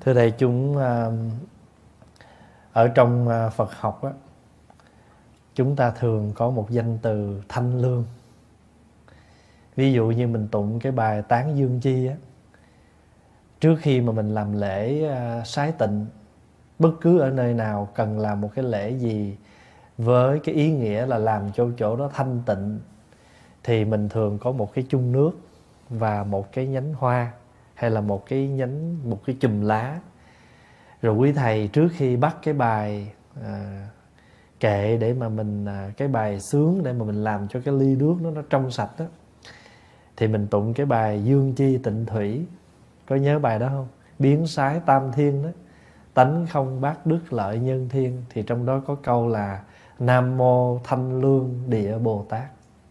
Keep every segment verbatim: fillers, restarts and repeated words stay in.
Thưa thầy, chúng ở trong Phật học á, chúng ta thường có một danh từ thanh lương. Ví dụ như mình tụng cái bài Tán Dương Chi á, trước khi mà mình làm lễ sái tịnh, bất cứ ở nơi nào cần làm một cái lễ gì với cái ý nghĩa là làm cho chỗ đó thanh tịnh, thì mình thường có một cái chung nước và một cái nhánh hoa, hay là một cái nhánh, một cái chùm lá. Rồi quý thầy trước khi bắt cái bài à, kệ để mà mình à, cái bài sướng để mà mình làm cho cái ly nước nó, nó trong sạch đó, thì mình tụng cái bài Dương Chi Tịnh Thủy. Có nhớ bài đó không? Biến sái tam thiên đó, tánh không bát đức lợi nhân thiên. Thì trong đó có câu là Nam Mô Thanh Lương Địa Bồ Tát.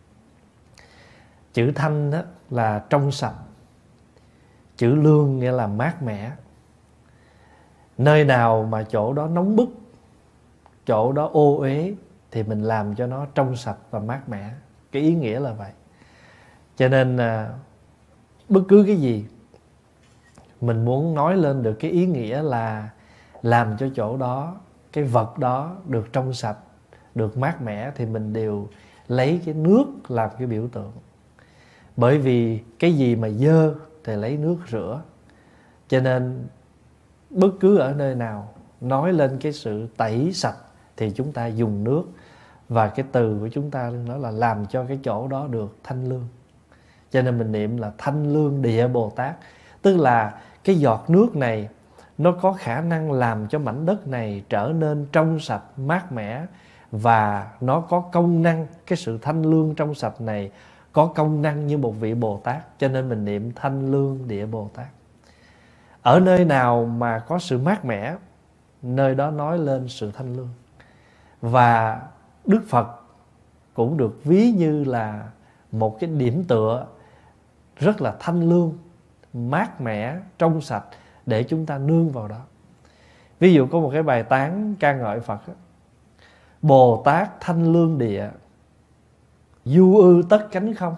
Chữ thanh đó là trong sạch, chữ lương nghĩa là mát mẻ. Nơi nào mà chỗ đó nóng bức, chỗ đó ô uế, thì mình làm cho nó trong sạch và mát mẻ. Cái ý nghĩa là vậy. Cho nên à, bất cứ cái gì mình muốn nói lên được cái ý nghĩa là làm cho chỗ đó, cái vật đó được trong sạch, được mát mẻ, thì mình đều lấy cái nước làm cái biểu tượng. Bởi vì cái gì mà dơ thì lấy nước rửa. Cho nên bất cứ ở nơi nào nói lên cái sự tẩy sạch thì chúng ta dùng nước. Và cái từ của chúng ta đó là làm cho cái chỗ đó được thanh lương. Cho nên mình niệm là Thanh Lương Địa Bồ Tát. Tức là cái giọt nước này nó có khả năng làm cho mảnh đất này trở nên trong sạch, mát mẻ. Và nó có công năng, cái sự thanh lương trong sạch này có công năng như một vị Bồ Tát. Cho nên mình niệm Thanh Lương Địa Bồ Tát. Ở nơi nào mà có sự mát mẻ, nơi đó nói lên sự thanh lương. Và Đức Phật cũng được ví như là một cái điểm tựa rất là thanh lương, mát mẻ, trong sạch để chúng ta nương vào đó. Ví dụ có một cái bài tán ca ngợi Phật đó. Bồ Tát thanh lương địa, du ư tất cánh không,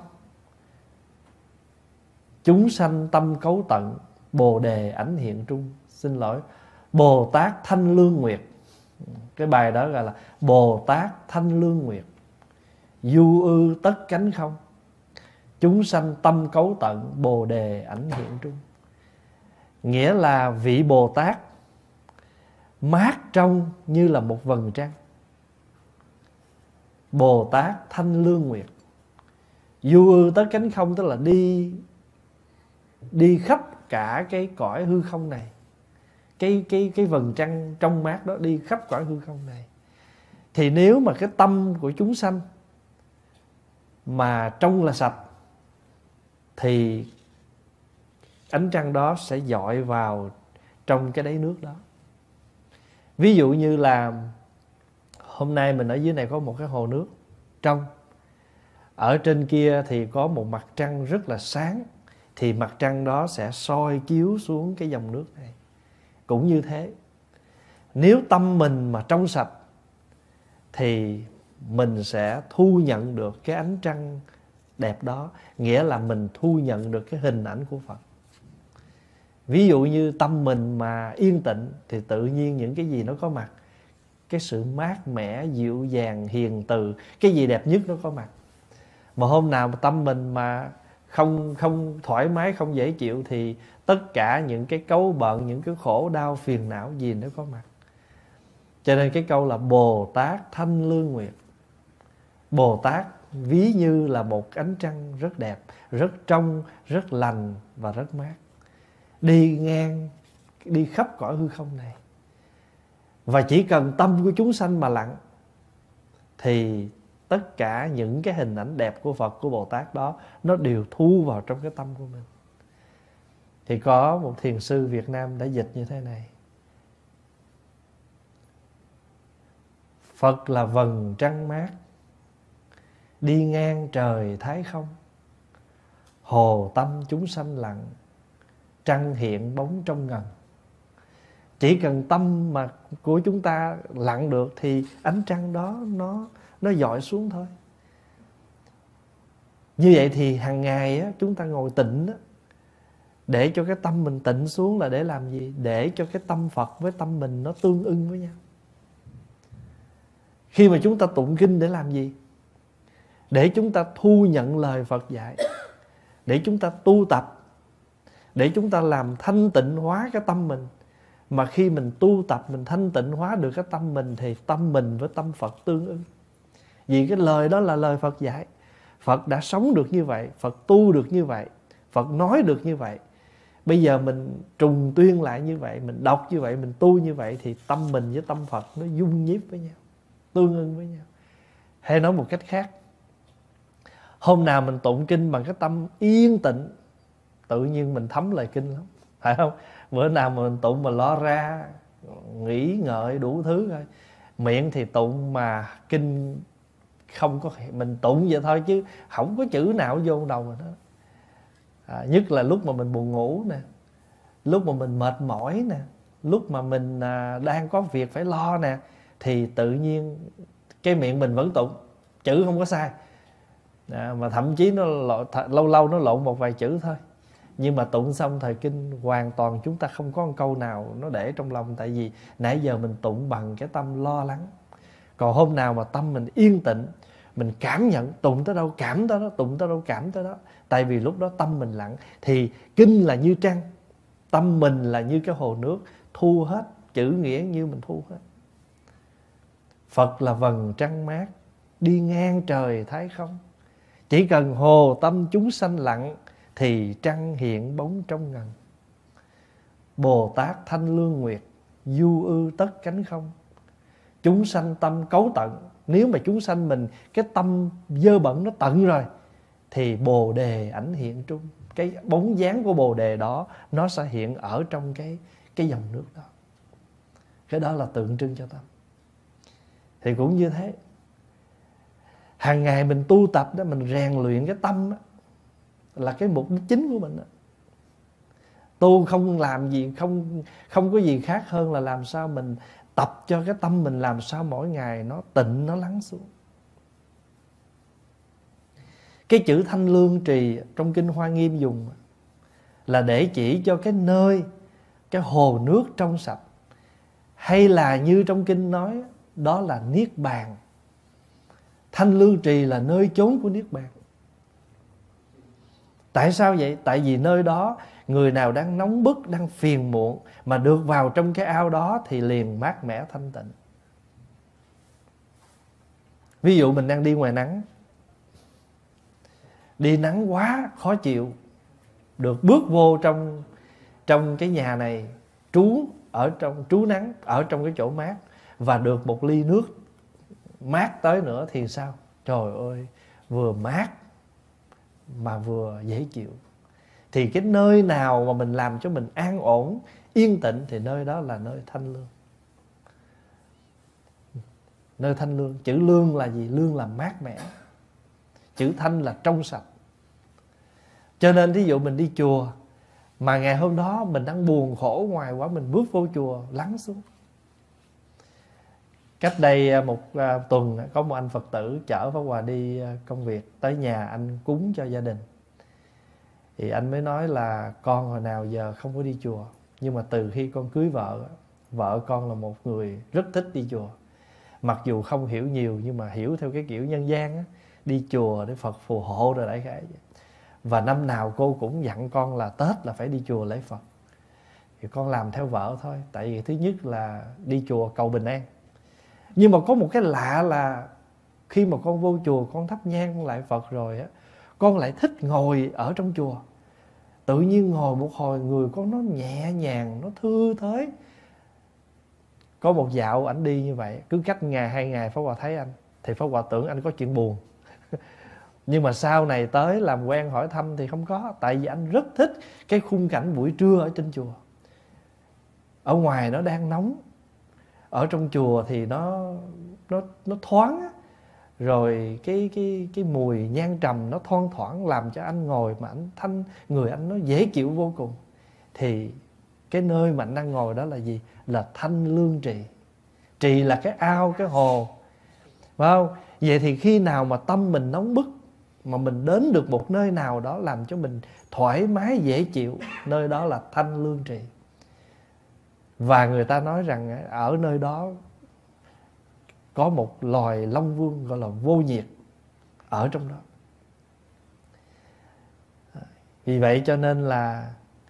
chúng sanh tâm cấu tận, bồ đề ảnh hiện trung. Xin lỗi, Bồ Tát thanh lương nguyệt. Cái bài đó gọi là Bồ Tát thanh lương nguyệt, du ư tất cánh không, chúng sanh tâm cấu tận, bồ đề ảnh hiện trung. Nghĩa là vị Bồ Tát mát trong như là một vầng trăng. Bồ Tát thanh lương nguyệt, du ư tất cánh không, tức là đi đi khắp cả cái cõi hư không này. Cái, cái, cái vầng trăng trong mát đó đi khắp cõi hư không này. Thì nếu mà cái tâm của chúng sanh mà trong là sạch, thì ánh trăng đó sẽ dọi vào trong cái đáy nước đó. Ví dụ như là hôm nay mình ở dưới này có một cái hồ nước trong, ở trên kia thì có một mặt trăng rất là sáng, thì mặt trăng đó sẽ soi chiếu xuống cái dòng nước này. Cũng như thế, nếu tâm mình mà trong sạch thì mình sẽ thu nhận được cái ánh trăng đẹp đó. Nghĩa là mình thu nhận được cái hình ảnh của Phật. Ví dụ như tâm mình mà yên tịnh thì tự nhiên những cái gì nó có mặt. Cái sự mát mẻ, dịu dàng, hiền từ, cái gì đẹp nhất nó có mặt. Mà hôm nào mà tâm mình mà không, không thoải mái, không dễ chịu, thì tất cả những cái cấu bận, những cái khổ đau, phiền não gì nó có mặt. Cho nên cái câu là Bồ Tát thanh lương nguyệt. Bồ Tát ví như là một ánh trăng rất đẹp, rất trong, rất lành và rất mát, đi ngang, đi khắp cõi hư không này. Và chỉ cần tâm của chúng sanh mà lặng, thì tất cả những cái hình ảnh đẹp của Phật, của Bồ Tát đó, nó đều thu vào trong cái tâm của mình. Thì có một thiền sư Việt Nam đã dịch như thế này: Phật là vầng trăng mát, đi ngang trời thái không, hồ tâm chúng sanh lặng, trăng hiện bóng trong ngần. Chỉ cần tâm mà của chúng ta lặng được thì ánh trăng đó nó, nó dọi xuống thôi. Như vậy thì hàng ngày á, chúng ta ngồi tịnh á, Để cho cái tâm mình tịnh xuống là để làm gì? Để cho cái tâm Phật với tâm mình nó tương ưng với nhau. Khi mà chúng ta tụng kinh để làm gì? Để chúng ta thu nhận lời Phật dạy, để chúng ta tu tập, để chúng ta làm thanh tịnh hóa cái tâm mình. Mà khi mình tu tập, mình thanh tịnh hóa được cái tâm mình, thì tâm mình với tâm Phật tương ưng. Vì cái lời đó là lời Phật dạy. Phật đã sống được như vậy, Phật tu được như vậy, Phật nói được như vậy. Bây giờ mình trùng tuyên lại như vậy, mình đọc như vậy, mình tu như vậy, thì tâm mình với tâm Phật nó dung nhiếp với nhau, tương ưng với nhau. Hay nói một cách khác, hôm nào mình tụng kinh bằng cái tâm yên tịnh, tự nhiên mình thấm lời kinh lắm, phải không? Bữa nào mà mình tụng mà lo ra, nghĩ ngợi đủ thứ thôi. Miệng thì tụng mà kinh không có, mình tụng vậy thôi chứ không có chữ nào vô đầu rồi đó. À, nhất là lúc mà mình buồn ngủ nè, lúc mà mình mệt mỏi nè, lúc mà mình à, đang có việc phải lo nè, thì tự nhiên cái miệng mình vẫn tụng, chữ không có sai. À, mà thậm chí nó lộ, th- lâu lâu nó lộn một vài chữ thôi. Nhưng mà tụng xong thời kinh hoàn toàn chúng ta không có một câu nào nó để trong lòng. Tại vì nãy giờ mình tụng bằng cái tâm lo lắng. Còn hôm nào mà tâm mình yên tịnh, mình cảm nhận, tụng tới đâu cảm tới đó, tụng tới đâu cảm tới đó. Tại vì lúc đó tâm mình lặng. Thì kinh là như trăng, tâm mình là như cái hồ nước, thu hết, chữ nghĩa như mình thu hết. Phật là vầng trăng mát, đi ngang trời thái không. Chỉ cần hồ tâm chúng sanh lặng, thì trăng hiện bóng trong ngần. Bồ Tát thanh lương nguyệt, du ư tất cánh không. Chúng sanh tâm cấu tận. Nếu mà chúng sanh mình cái tâm dơ bẩn nó tận rồi, thì bồ đề ảnh hiện trung. Cái bóng dáng của bồ đề đó nó sẽ hiện ở trong cái, cái dòng nước đó. Cái đó là tượng trưng cho tâm. Thì cũng như thế, hàng ngày mình tu tập đó, mình rèn luyện cái tâm đó, là cái mục đích chính của mình đó. Tu không làm gì, không, không có gì khác hơn là làm sao mình tập cho cái tâm mình làm sao mỗi ngày nó tịnh, nó lắng xuống. Cái chữ thanh lương trì trong kinh Hoa Nghiêm dùng là để chỉ cho cái nơi, cái hồ nước trong sạch. Hay là như trong kinh nói, đó là Niết Bàn. Thanh lương trì là nơi chốn của Niết Bàn. Tại sao vậy? Tại vì nơi đó người nào đang nóng bức, đang phiền muộn mà được vào trong cái ao đó thì liền mát mẻ thanh tịnh. Ví dụ mình đang đi ngoài nắng, đi nắng quá khó chịu, được bước vô trong trong cái nhà này, trú ở trong trú nắng ở trong cái chỗ mát, và được một ly nước mát tới nữa thì sao? Trời ơi, vừa mát mà vừa dễ chịu. Thì cái nơi nào mà mình làm cho mình an ổn, yên tĩnh, thì nơi đó là nơi thanh lương. Nơi thanh lương. Chữ lương là gì? Lương là mát mẻ. Chữ thanh là trong sạch. Cho nên thí dụ mình đi chùa, mà ngày hôm đó mình đang buồn khổ ngoài quá, mình bước vô chùa lắng xuống. Cách đây một tuần có một anh Phật tử chở Pháp Hòa đi công việc, tới nhà anh cúng cho gia đình. Thì anh mới nói là con hồi nào giờ không có đi chùa, nhưng mà từ khi con cưới vợ, vợ con là một người rất thích đi chùa. Mặc dù không hiểu nhiều nhưng mà hiểu theo cái kiểu nhân gian á, đi chùa để Phật phù hộ rồi đại khái. Và năm nào cô cũng dặn con là Tết là phải đi chùa lễ Phật. Thì con làm theo vợ thôi. Tại vì thứ nhất là đi chùa cầu bình an. Nhưng mà có một cái lạ là khi mà con vô chùa, con thắp nhang lại Phật rồi á, con lại thích ngồi ở trong chùa. Tự nhiên ngồi một hồi người con nó nhẹ nhàng, nó thư thới. Có một dạo ảnh đi như vậy, cứ cách ngày hai ngày Pháp Hòa thấy anh, thì Pháp Hòa tưởng anh có chuyện buồn. Nhưng mà sau này tới làm quen hỏi thăm thì không có. Tại vì anh rất thích cái khung cảnh buổi trưa ở trên chùa. Ở ngoài nó đang nóng, ở trong chùa thì nó nó nó thoáng á. Rồi cái cái cái mùi nhang trầm nó thoang thoảng, làm cho anh ngồi mà anh thanh, người anh nó dễ chịu vô cùng. Thì cái nơi mà anh đang ngồi đó là gì? Là thanh lương trì. Trì là cái ao, cái hồ, phải không? Vậy thì khi nào mà tâm mình nóng bức, mà mình đến được một nơi nào đó làm cho mình thoải mái dễ chịu, nơi đó là thanh lương trì. Và người ta nói rằng ở nơi đó có một loài long vương gọi là vô nhiệt ở trong đó. Vì vậy cho nên là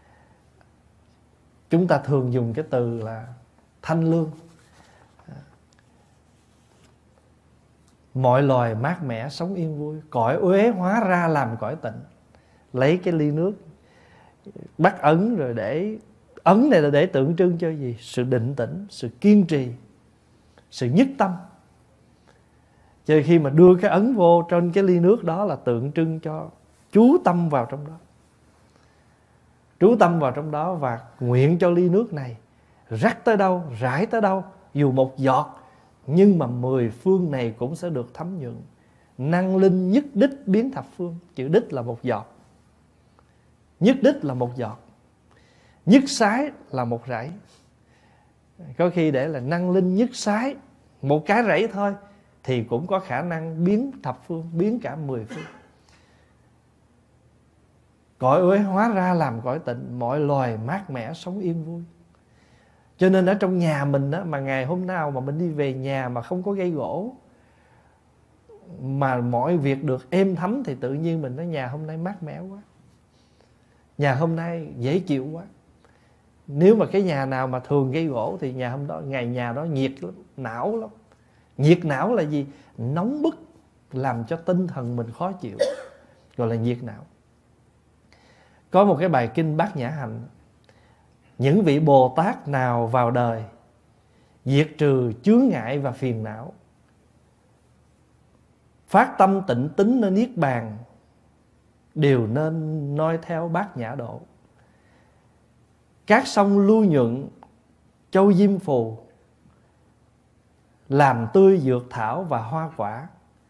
chúng ta thường dùng cái từ là thanh lương. Mọi loài mát mẻ sống yên vui, cõi uế hóa ra làm cõi tịnh. Lấy cái ly nước bắt ấn rồi để ấn này là để tượng trưng cho gì? Sự định tĩnh, sự kiên trì, sự nhất tâm. Cho khi mà đưa cái ấn vô trên cái ly nước đó là tượng trưng cho chú tâm vào trong đó. Chú tâm vào trong đó và nguyện cho ly nước này rắc tới đâu, rải tới đâu, dù một giọt, nhưng mà mười phương này cũng sẽ được thấm nhuận. Năng linh nhất đích biến thập phương. Chữ đích là một giọt, nhất đích là một giọt, nhất sái là một rẫy. Có khi để là năng linh nhất sái, một cái rẫy thôi, thì cũng có khả năng biến thập phương, biến cả mười phương. Cõi uế hóa ra làm cõi tịnh, mọi loài mát mẻ sống yên vui. Cho nên ở trong nhà mình á, mà ngày hôm nào mà mình đi về nhà mà không có gây gỗ, mà mọi việc được êm thấm, thì tự nhiên mình nói nhà hôm nay mát mẻ quá, nhà hôm nay dễ chịu quá. Nếu mà cái nhà nào mà thường gây gỗ thì nhà hôm đó, ngày nhà đó nhiệt lắm, não lắm. Nhiệt não là gì? Nóng bức, làm cho tinh thần mình khó chịu, gọi là nhiệt não. Có một cái bài kinh Bát Nhã Hạnh: những vị Bồ Tát nào vào đời diệt trừ chướng ngại và phiền não, phát tâm tịnh tín nơi niết bàn, đều nên noi theo Bát Nhã độ. Các sông lưu nhuận châu diêm phù, làm tươi dược thảo và hoa quả,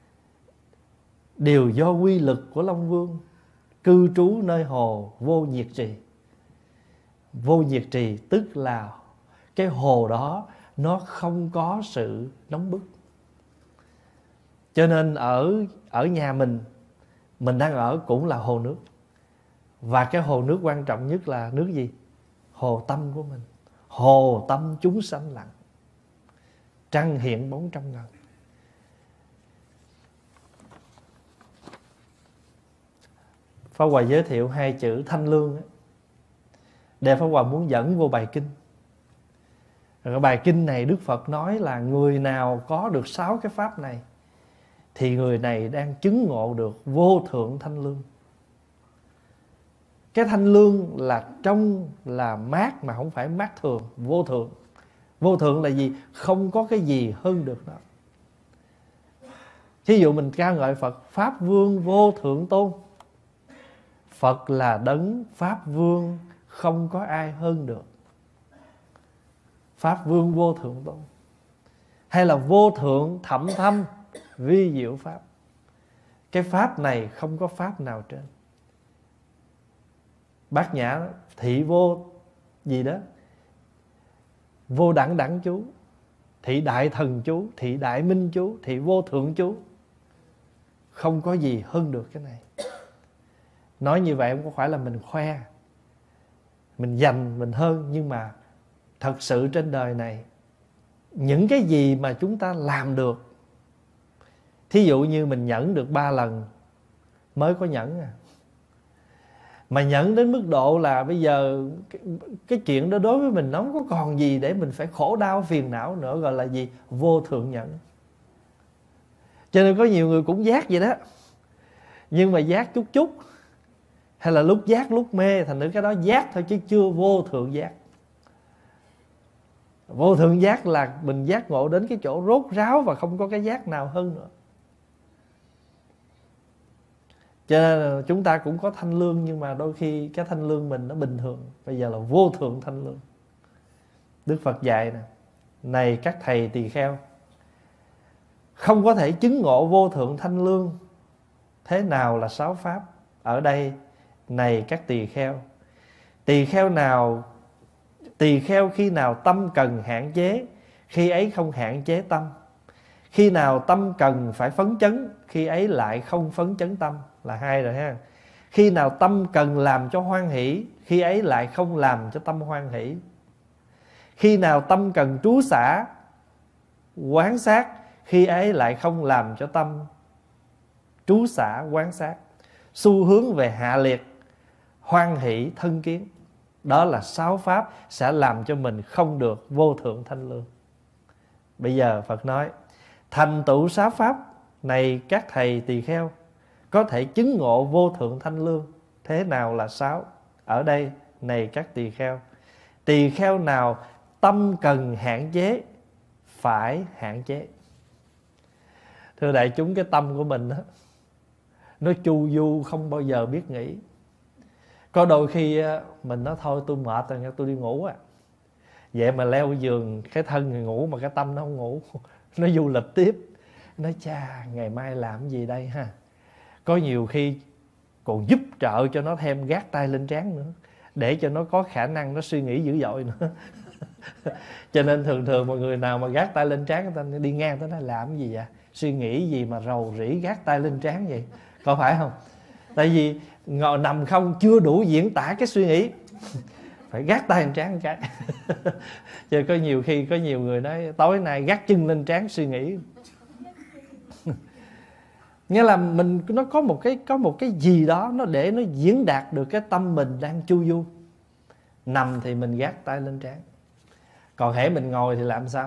đều do quy lực của Long Vương, cư trú nơi hồ vô nhiệt trì. Vô nhiệt trì tức là cái hồ đó nó không có sự nóng bức. Cho nên ở, ở nhà mình, mình đang ở cũng là hồ nước. Và cái hồ nước quan trọng nhất là nước gì? Hồ tâm của mình. Hồ tâm chúng sanh lặng, trăng hiện bóng trong ngần. Pháp Hòa giới thiệu hai chữ thanh lương ấy, để Pháp Hòa muốn dẫn vô bài kinh. Rồi bài kinh này Đức Phật nói là người nào có được sáu cái pháp này thì người này đang chứng ngộ được vô thượng thanh lương. Cái thanh lương là trong, là mát mà không phải mát thường, vô thượng. Vô thượng là gì? Không có cái gì hơn được đó. Thí dụ mình ca ngợi Phật Pháp Vương vô thượng tôn. Phật là đấng Pháp Vương, không có ai hơn được. Pháp Vương vô thượng tôn. Hay là vô thượng thậm thâm vi diệu Pháp. Cái Pháp này không có Pháp nào trên. Bát Nhã thị vô gì đó, vô đẳng đẳng chú, thị đại thần chú, thị đại minh chú, thị vô thượng chú. Không có gì hơn được cái này. Nói như vậy không phải là mình khoe, mình giành, mình hơn. Nhưng mà thật sự trên đời này, những cái gì mà chúng ta làm được, thí dụ như mình nhẫn được ba lần mới có nhẫn à. Mà nhẫn đến mức độ là bây giờ cái, cái chuyện đó đối với mình nó không có còn gì để mình phải khổ đau phiền não nữa, gọi là gì? Vô thượng nhẫn. Cho nên có nhiều người cũng giác vậy đó, nhưng mà giác chút chút, hay là lúc giác lúc mê, thành ra cái đó giác thôi chứ chưa vô thượng giác. Vô thượng giác là mình giác ngộ đến cái chỗ rốt ráo và không có cái giác nào hơn nữa. Cho nên là chúng ta cũng có thanh lương, nhưng mà đôi khi cái thanh lương mình nó bình thường. Bây giờ là vô thượng thanh lương. Đức Phật dạy nè: này các thầy tỳ kheo, không có thể chứng ngộ vô thượng thanh lương. Thế nào là sáu pháp? Ở đây, này các tỳ kheo, tỳ kheo nào tỳ kheo khi nào tâm cần hạn chế, khi ấy không hạn chế tâm. Khi nào tâm cần phải phấn chấn, khi ấy lại không phấn chấn tâm. là hai rồi ha. Khi nào tâm cần làm cho hoan hỷ, khi ấy lại không làm cho tâm hoan hỷ. Khi nào tâm cần trú xả, quán sát, khi ấy lại không làm cho tâm trú xả, quán sát. Xu hướng về hạ liệt, hoan hỷ, thân kiến. Đó là sáu pháp sẽ làm cho mình không được vô thượng thanh lương. Bây giờ Phật nói, thành tựu sáu pháp này các thầy tỳ kheo có thể chứng ngộ vô thượng thanh lương. Thế nào là sáu? Ở đây, này các tỳ kheo, tỳ kheo nào tâm cần hạn chế, phải hạn chế. Thưa đại chúng, cái tâm của mình đó, nó chu du không bao giờ biết nghỉ. Có đôi khi mình nói thôi tôi mệt rồi, tôi đi ngủ à. Vậy mà leo giường, cái thân người ngủ mà cái tâm nó không ngủ. Nó du lịch tiếp. Nói cha, ngày mai làm gì đây ha. Có nhiều khi còn giúp trợ cho nó thêm gác tay lên trán nữa, để cho nó có khả năng nó suy nghĩ dữ dội nữa. Cho nên thường thường mọi người nào mà gác tay lên trán, người ta đi ngang tới nói làm gì vậy, suy nghĩ gì mà rầu rĩ gác tay lên trán vậy, có phải không? Tại vì ngồi nằm không chưa đủ diễn tả cái suy nghĩ, phải gác tay lên trán một cái. Chứ có nhiều khi có nhiều người nói tối nay gác chân lên trán suy nghĩ. Nghĩa là mình nó có một cái có một cái gì đó nó để nó diễn đạt được cái tâm mình đang chu du. Nằm thì mình gác tay lên trán, còn hễ mình ngồi thì làm sao?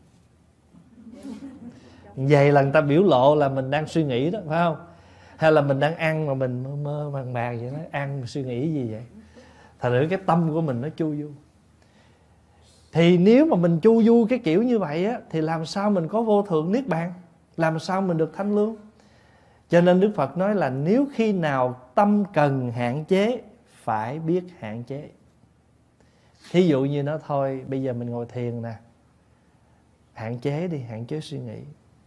Vậy là người ta biểu lộ là mình đang suy nghĩ đó, phải không? Hay là mình đang ăn mà mình mơ mơ màng màng vậy đó, ăn suy nghĩ gì vậy? Thật ra cái tâm của mình nó chu du. Thì nếu mà mình chu du cái kiểu như vậy á, thì làm sao mình có vô thượng niết bàn? Làm sao mình được thanh lương? Cho nên Đức Phật nói là nếu khi nào tâm cần hạn chế, phải biết hạn chế. Thí dụ như nó thôi, bây giờ mình ngồi thiền nè, hạn chế đi, hạn chế suy nghĩ.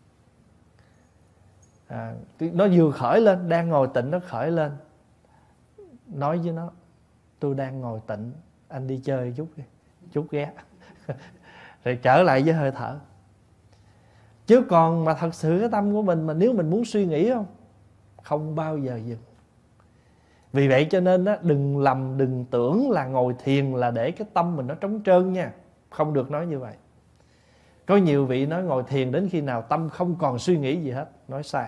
À, nó vừa khởi lên, đang ngồi tịnh nó khởi lên, nói với nó, tôi đang ngồi tịnh, anh đi chơi chút đi, chút ghé. Rồi trở lại với hơi thở. Chứ còn mà thật sự cái tâm của mình mà nếu mình muốn suy nghĩ không, không bao giờ dừng. Vì vậy cho nên á, đừng lầm, đừng tưởng là ngồi thiền là để cái tâm mình nó trống trơn nha. Không được nói như vậy. Có nhiều vị nói ngồi thiền đến khi nào tâm không còn suy nghĩ gì hết. Nói sai.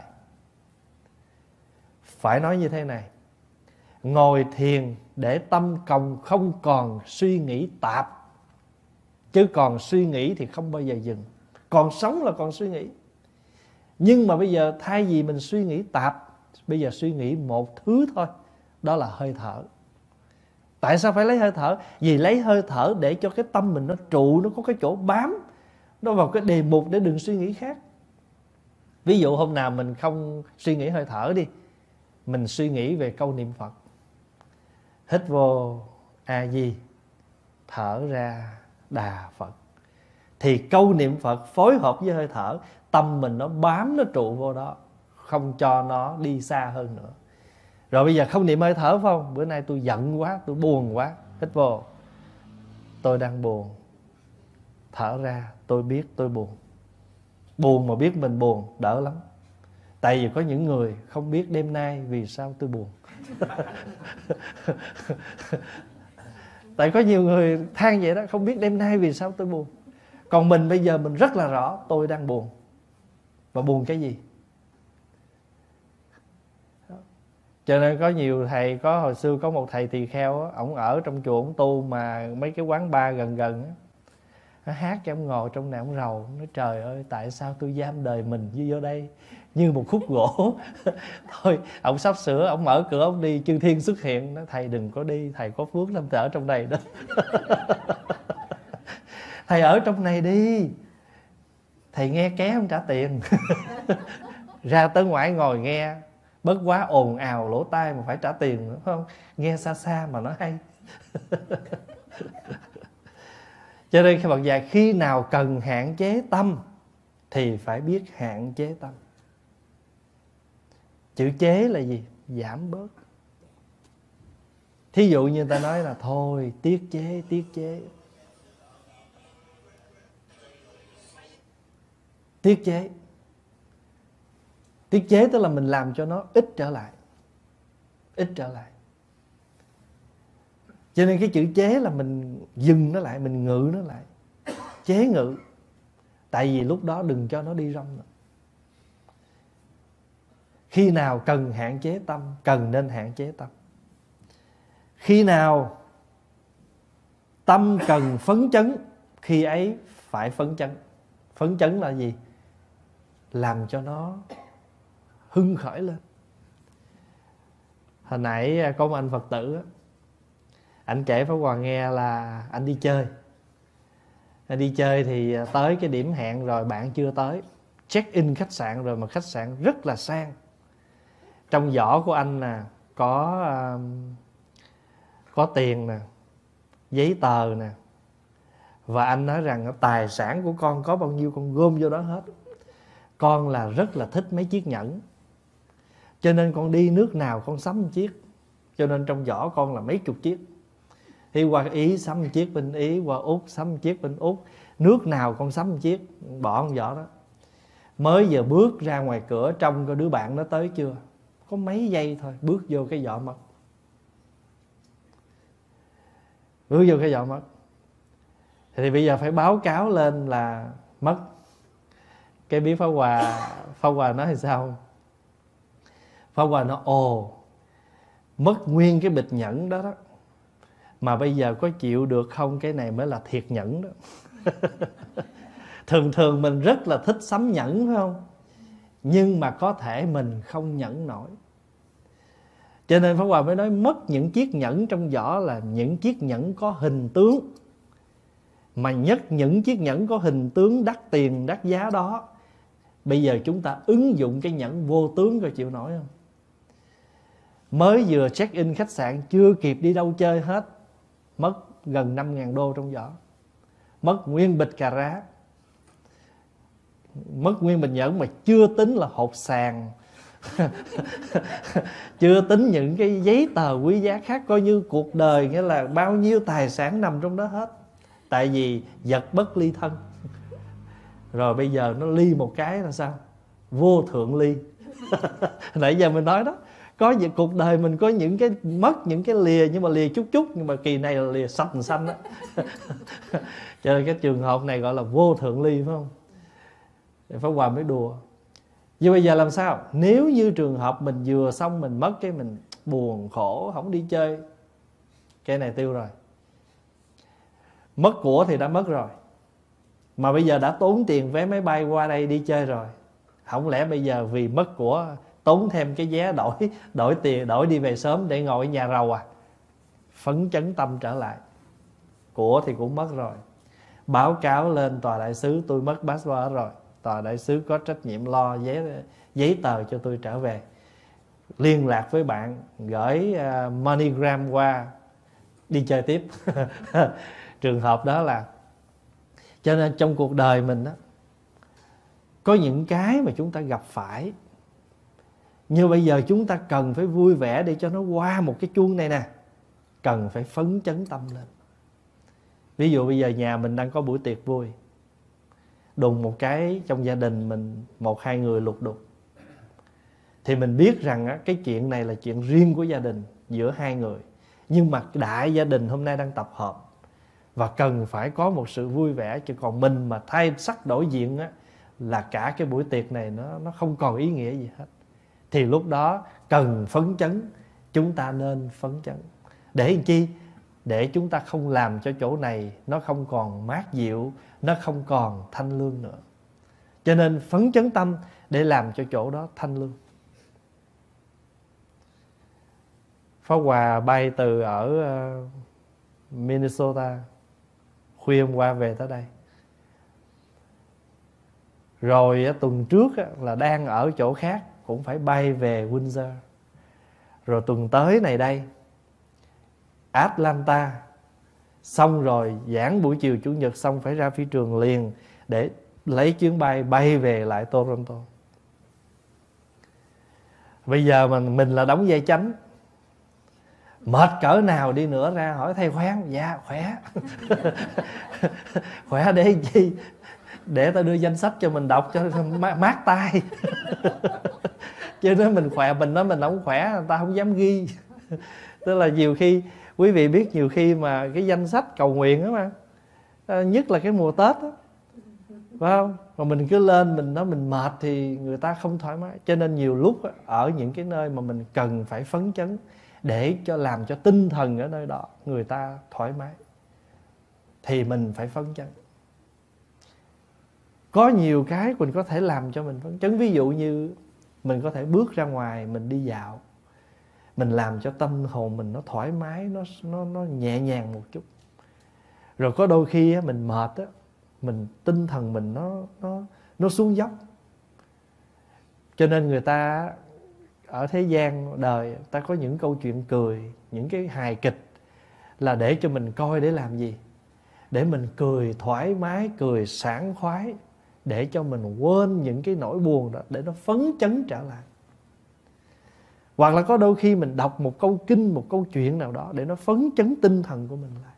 Phải nói như thế này, ngồi thiền để tâm còng không còn suy nghĩ tạp. Chứ còn suy nghĩ thì không bao giờ dừng. Còn sống là còn suy nghĩ. Nhưng mà bây giờ thay vì mình suy nghĩ tạp, bây giờ suy nghĩ một thứ thôi, đó là hơi thở. Tại sao phải lấy hơi thở? Vì lấy hơi thở để cho cái tâm mình nó trụ, nó có cái chỗ bám, nó vào cái đề mục để đừng suy nghĩ khác. Ví dụ hôm nào mình không suy nghĩ hơi thở đi, mình suy nghĩ về câu niệm Phật. Hít vô A Di, thở ra Đà Phật. Thì câu niệm Phật phối hợp với hơi thở, tâm mình nó bám, nó trụ vô đó, không cho nó đi xa hơn nữa. Rồi bây giờ không niệm hơi thở phải không? Bữa nay tôi giận quá, tôi buồn quá. Hít vô, tôi đang buồn. Thở ra, tôi biết tôi buồn. Buồn mà biết mình buồn, đỡ lắm. Tại vì có những người không biết đêm nay vì sao tôi buồn. Tại có nhiều người than vậy đó, không biết đêm nay vì sao tôi buồn. Còn mình bây giờ mình rất là rõ tôi đang buồn. Và buồn cái gì? Cho nên có nhiều thầy, có hồi xưa có một thầy tỳ kheo á, ổng ở trong chùa ổng tu mà mấy cái quán bar gần gần á, nó hát cho ổng ngồi trong này ổng rầu, nói trời ơi tại sao tôi giam đời mình như vô đây như một khúc gỗ. Thôi ổng sắp sửa, ổng mở cửa ổng đi, chư thiên xuất hiện, nói thầy đừng có đi, thầy có phước lắm, thầy ở trong này đó. Thầy ở trong này đi, thầy nghe ké không trả tiền. Ra tới ngoài ngồi nghe, bớt quá ồn ào lỗ tai mà phải trả tiền nữa, phải không? Nghe xa xa mà nó hay. Cho nên khi Phật dạy khi nào cần hạn chế tâm thì phải biết hạn chế tâm. Chữ chế là gì? Giảm bớt. Thí dụ như người ta nói là thôi tiết chế, tiết chế. Tiết chế. Tiết chế tức là mình làm cho nó ít trở lại. ít trở lại. Cho nên cái chữ chế là mình dừng nó lại, mình ngự nó lại. Chế ngự. Tại vì lúc đó đừng cho nó đi rong nữa. Khi nào cần hạn chế tâm, cần nên hạn chế tâm. Khi nào tâm cần phấn chấn, khi ấy phải phấn chấn. Phấn chấn là gì? Làm cho nó hưng khởi lên. Hồi nãy có một anh Phật tử, anh kể Pháp Hòa nghe là anh đi chơi. Anh đi chơi thì tới cái điểm hẹn rồi bạn chưa tới. Check in khách sạn rồi mà khách sạn rất là sang. Trong giỏ của anh nè có uh, có tiền nè, giấy tờ nè. Và anh nói rằng tài sản của con có bao nhiêu con gom vô đó hết. Con là rất là thích mấy chiếc nhẫn, cho nên con đi nước nào con sắm một chiếc. Cho nên trong giỏ con là mấy chục chiếc. Thì qua Ý sắm một chiếc bên Ý, qua Úc sắm một chiếc bên Úc. Nước nào con sắm một chiếc, bỏ con giỏ đó. Mới giờ bước ra ngoài cửa trông coi đứa bạn nó tới chưa. Có mấy giây thôi, bước vô cái giỏ mất. Bước vô cái giỏ mất. Thì bây giờ phải báo cáo lên là mất. Cái biết Pháp Hòa, Pháp Hòa nói thì sao? Pháp Hòa nói ồ, mất nguyên cái bịch nhẫn đó đó. Mà bây giờ có chịu được không? Cái này mới là thiệt nhẫn đó. Thường thường mình rất là thích sắm nhẫn phải không? Nhưng mà có thể mình không nhẫn nổi. Cho nên Pháp Hòa mới nói mất những chiếc nhẫn trong giỏ là những chiếc nhẫn có hình tướng. Mà nhất những chiếc nhẫn có hình tướng đắt tiền, đắt giá đó, bây giờ chúng ta ứng dụng cái nhẫn vô tướng rồi chịu nổi không? Mới vừa check in khách sạn, chưa kịp đi đâu chơi hết, mất gần năm ngàn đô trong giỏ. Mất nguyên bịch cà rá. Mất nguyên bịch nhẫn mà chưa tính là hột sàn. Chưa tính những cái giấy tờ quý giá khác. Coi như cuộc đời nghĩa là bao nhiêu tài sản nằm trong đó hết. Tại vì vật bất ly thân. Rồi bây giờ nó ly một cái là sao? Vô thượng ly. Nãy giờ mình nói đó, có những cuộc đời mình có những cái mất những cái lìa, nhưng mà lìa chút chút, nhưng mà kỳ này là lìa xanh xanh đó. Cho nên cái trường hợp này gọi là vô thượng ly, phải không? Thì Pháp Hòa mới đùa. Vậy bây giờ làm sao? Nếu như trường hợp mình vừa xong mình mất, cái mình buồn khổ không đi chơi, cái này tiêu rồi. Mất của thì đã mất rồi, mà bây giờ đã tốn tiền vé máy bay qua đây đi chơi rồi. Không lẽ bây giờ vì mất của tốn thêm cái vé đổi đổi tiền, đổi đi về sớm để ngồi ở nhà rầu à? Phấn chấn tâm trở lại. Của thì cũng mất rồi. Báo cáo lên tòa đại sứ tôi mất passport rồi. Tòa đại sứ có trách nhiệm lo giấy, giấy tờ cho tôi trở về. Liên lạc với bạn, gửi uh, MoneyGram qua, đi chơi tiếp. Trường hợp đó là, cho nên trong cuộc đời mình đó, có những cái mà chúng ta gặp phải, như bây giờ chúng ta cần phải vui vẻ để cho nó qua một cái chuông này nè. Cần phải phấn chấn tâm lên. Ví dụ bây giờ nhà mình đang có buổi tiệc vui, đùng một cái trong gia đình mình một hai người lục đục, thì mình biết rằng á, cái chuyện này là chuyện riêng của gia đình giữa hai người. Nhưng mà đại gia đình hôm nay đang tập hợp và cần phải có một sự vui vẻ. Chứ còn mình mà thay sắc đổi diện á, là cả cái buổi tiệc này nó, nó không còn ý nghĩa gì hết. Thì lúc đó cần phấn chấn, chúng ta nên phấn chấn. Để làm chi? Để chúng ta không làm cho chỗ này nó không còn mát dịu, nó không còn thanh lương nữa. Cho nên phấn chấn tâm để làm cho chỗ đó thanh lương. Pháp Hòa bay từ ở uh, Minnesota, khuya hôm qua về tới đây. Rồi uh, tuần trước uh, là đang ở chỗ khác, cũng phải bay về Windsor. Rồi tuần tới này đây, Atlanta. Xong rồi giảng buổi chiều Chủ nhật xong phải ra phi trường liền để lấy chuyến bay bay về lại Toronto. Bây giờ mình, mình là đóng vai chánh. Mệt cỡ nào đi nữa ra hỏi thầy khỏe không? Dạ khỏe. Khỏe để chi? Để ta đưa danh sách cho mình đọc cho mát tai. Chứ nếu mình khỏe, mình nói mình không khỏe, người ta không dám ghi. Tức là nhiều khi quý vị biết, nhiều khi mà cái danh sách cầu nguyện đó mà, nhất là cái mùa Tết đó, phải không? Mà mình cứ lên mình nói mình mệt thì người ta không thoải mái. Cho nên nhiều lúc ở những cái nơi mà mình cần phải phấn chấn để cho làm cho tinh thần ở nơi đó người ta thoải mái thì mình phải phấn chấn. Có nhiều cái mình có thể làm cho mình phấn chấn. Ví dụ như mình có thể bước ra ngoài mình đi dạo, mình làm cho tâm hồn mình nó thoải mái, nó nó nó nhẹ nhàng một chút. Rồi có đôi khi á, mình mệt á, mình tinh thần mình nó nó nó xuống dốc. Cho nên người ta ở thế gian đời ta có những câu chuyện cười, những cái hài kịch là để cho mình coi để làm gì? Để mình cười thoải mái, cười sảng khoái, để cho mình quên những cái nỗi buồn đó, để nó phấn chấn trở lại. Hoặc là có đôi khi mình đọc một câu kinh, một câu chuyện nào đó để nó phấn chấn tinh thần của mình lại.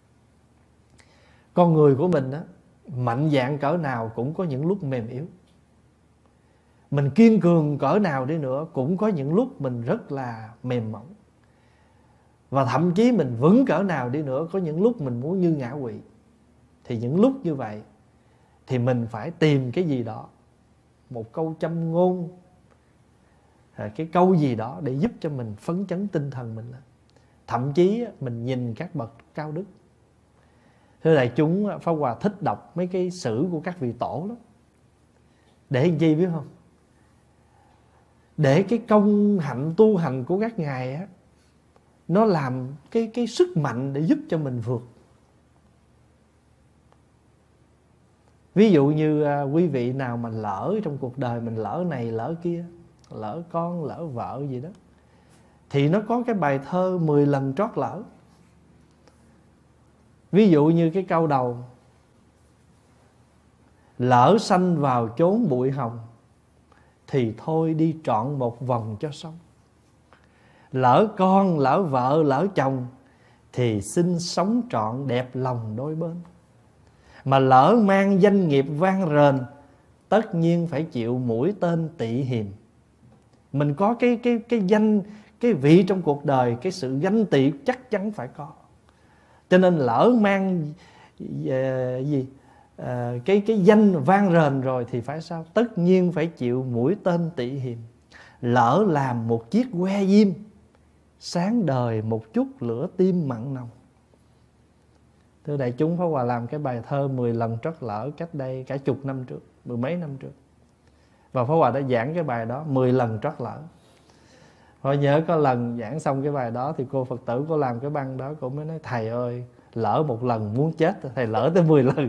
Con người của mình á, mạnh dạn cỡ nào cũng có những lúc mềm yếu. Mình kiên cường cỡ nào đi nữa cũng có những lúc mình rất là mềm mỏng. Và thậm chí mình vững cỡ nào đi nữa có những lúc mình muốn như ngã quỵ. Thì những lúc như vậy thì mình phải tìm cái gì đó, một câu châm ngôn, cái câu gì đó để giúp cho mình phấn chấn tinh thần mình lên. Thậm chí mình nhìn các bậc cao đức. Thưa đại chúng, Pháp Hòa thích đọc mấy cái sử của các vị tổ lắm. Để làm chi biết không? Để cái công hạnh tu hành của các ngài á, nó làm cái, cái sức mạnh để giúp cho mình vượt. Ví dụ như à, quý vị nào mà lỡ trong cuộc đời mình, lỡ này lỡ kia, lỡ con lỡ vợ gì đó, thì nó có cái bài thơ mười lần trót lỡ. Ví dụ như cái câu đầu: lỡ sanh vào chốn bụi hồng, thì thôi đi trọn một vòng cho xong. Lỡ con lỡ vợ lỡ chồng, thì xin sống trọn đẹp lòng đôi bên. Mà lỡ mang danh nghiệp vang rền, tất nhiên phải chịu mũi tên tị hiềm. Mình có cái, cái, cái danh, cái vị trong cuộc đời, cái sự ganh tị chắc chắn phải có. Cho nên lỡ mang uh, gì uh, cái, cái danh vang rền rồi thì phải sao? Tất nhiên phải chịu mũi tên tị hiềm. Lỡ làm một chiếc que diêm, sáng đời một chút lửa tim mặn nồng. Thưa đại chúng, Pháp Hòa làm cái bài thơ mười lần trót lỡ cách đây cả chục năm trước, mười mấy năm trước. Và Pháp Hòa đã giảng cái bài đó mười lần trót lỡ. Tôi nhớ có lần giảng xong cái bài đó thì cô Phật tử cô làm cái băng đó, cô mới nói: thầy ơi, lỡ một lần muốn chết, thầy lỡ tới mười lần.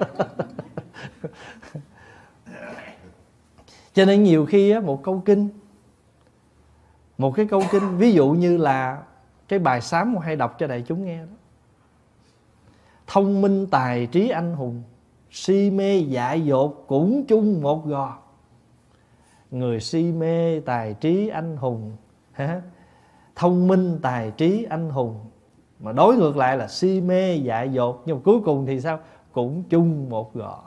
Cho nên nhiều khi á, một câu kinh, một cái câu kinh, ví dụ như là cái bài sám hay đọc cho đại chúng nghe đó: thông minh tài trí anh hùng, si mê dại dột cũng chung một gò. Người si mê tài trí anh hùng, hả? Thông minh tài trí anh hùng, mà đối ngược lại là si mê dại dột, nhưng mà cuối cùng thì sao? Cũng chung một gò.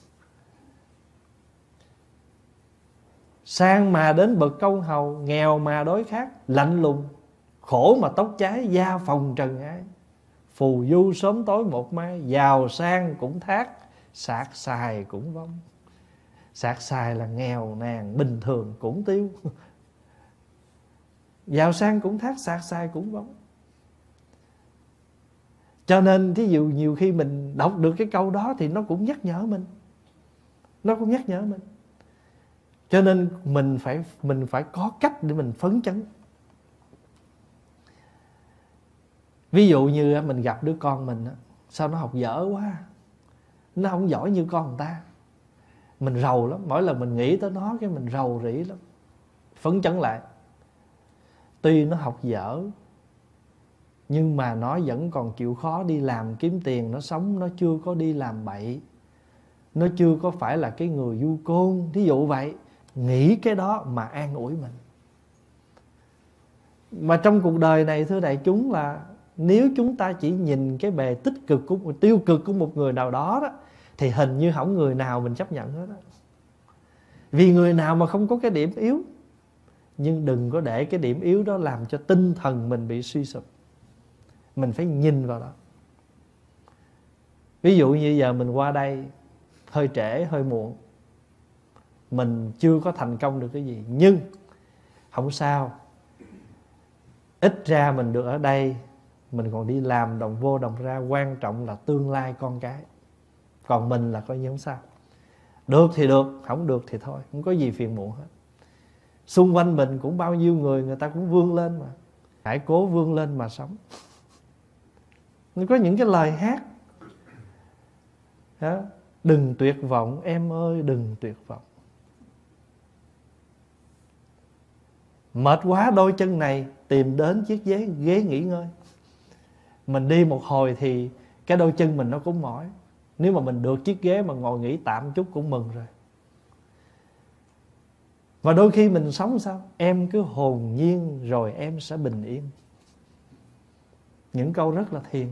Sang mà đến bậc câu hầu, nghèo mà đối khác, lạnh lùng, khổ mà tóc cháy, gia phòng trần ái. Phù du sớm tối một mai, giàu sang cũng thác, sạc xài cũng vong. Sạc xài là nghèo nàn bình thường cũng tiêu, giàu sang cũng thác, sạc xài cũng vong. Cho nên thí dụ nhiều khi mình đọc được cái câu đó thì nó cũng nhắc nhở mình, nó cũng nhắc nhở mình. Cho nên mình phải mình phải có cách để mình phấn chấn. Ví dụ như mình gặp đứa con mình, sao nó học dở quá, nó không giỏi như con người ta, mình rầu lắm. Mỗi lần mình nghĩ tới nó cái mình rầu rĩ lắm. Phấn chấn lại, tuy nó học dở nhưng mà nó vẫn còn chịu khó đi làm kiếm tiền, nó sống, nó chưa có đi làm bậy, nó chưa có phải là cái người du côn, thí dụ vậy. Nghĩ cái đó mà an ủi mình. Mà trong cuộc đời này thưa đại chúng, là nếu chúng ta chỉ nhìn cái bề tích cực của một tiêu cực của một người nào đó, đó thì hình như không người nào mình chấp nhận hết đó. Vì người nào mà không có cái điểm yếu, Nhưng đừng có để cái điểm yếu đó làm cho tinh thần mình bị suy sụp. Mình phải nhìn vào đó. Ví dụ như giờ mình qua đây hơi trễ, hơi muộn, mình chưa có thành công được cái gì, nhưng không sao. Ít ra mình được ở đây, mình còn đi làm đồng vô đồng ra. Quan trọng là tương lai con cái. Còn mình là coi như không sao. Được thì được, không được thì thôi, không có gì phiền muộn hết. Xung quanh mình cũng bao nhiêu người, người ta cũng vươn lên mà. Hãy cố vươn lên mà sống. Có những cái lời hát đó, đừng tuyệt vọng em ơi, đừng tuyệt vọng. Mệt quá đôi chân này, tìm đến chiếc ghế, ghế nghỉ ngơi. Mình đi một hồi thì cái đôi chân mình nó cũng mỏi. Nếu mà mình được chiếc ghế mà ngồi nghỉ tạm chút cũng mừng rồi. Và đôi khi mình sống sao? Em cứ hồn nhiên rồi em sẽ bình yên. Những câu rất là thiền,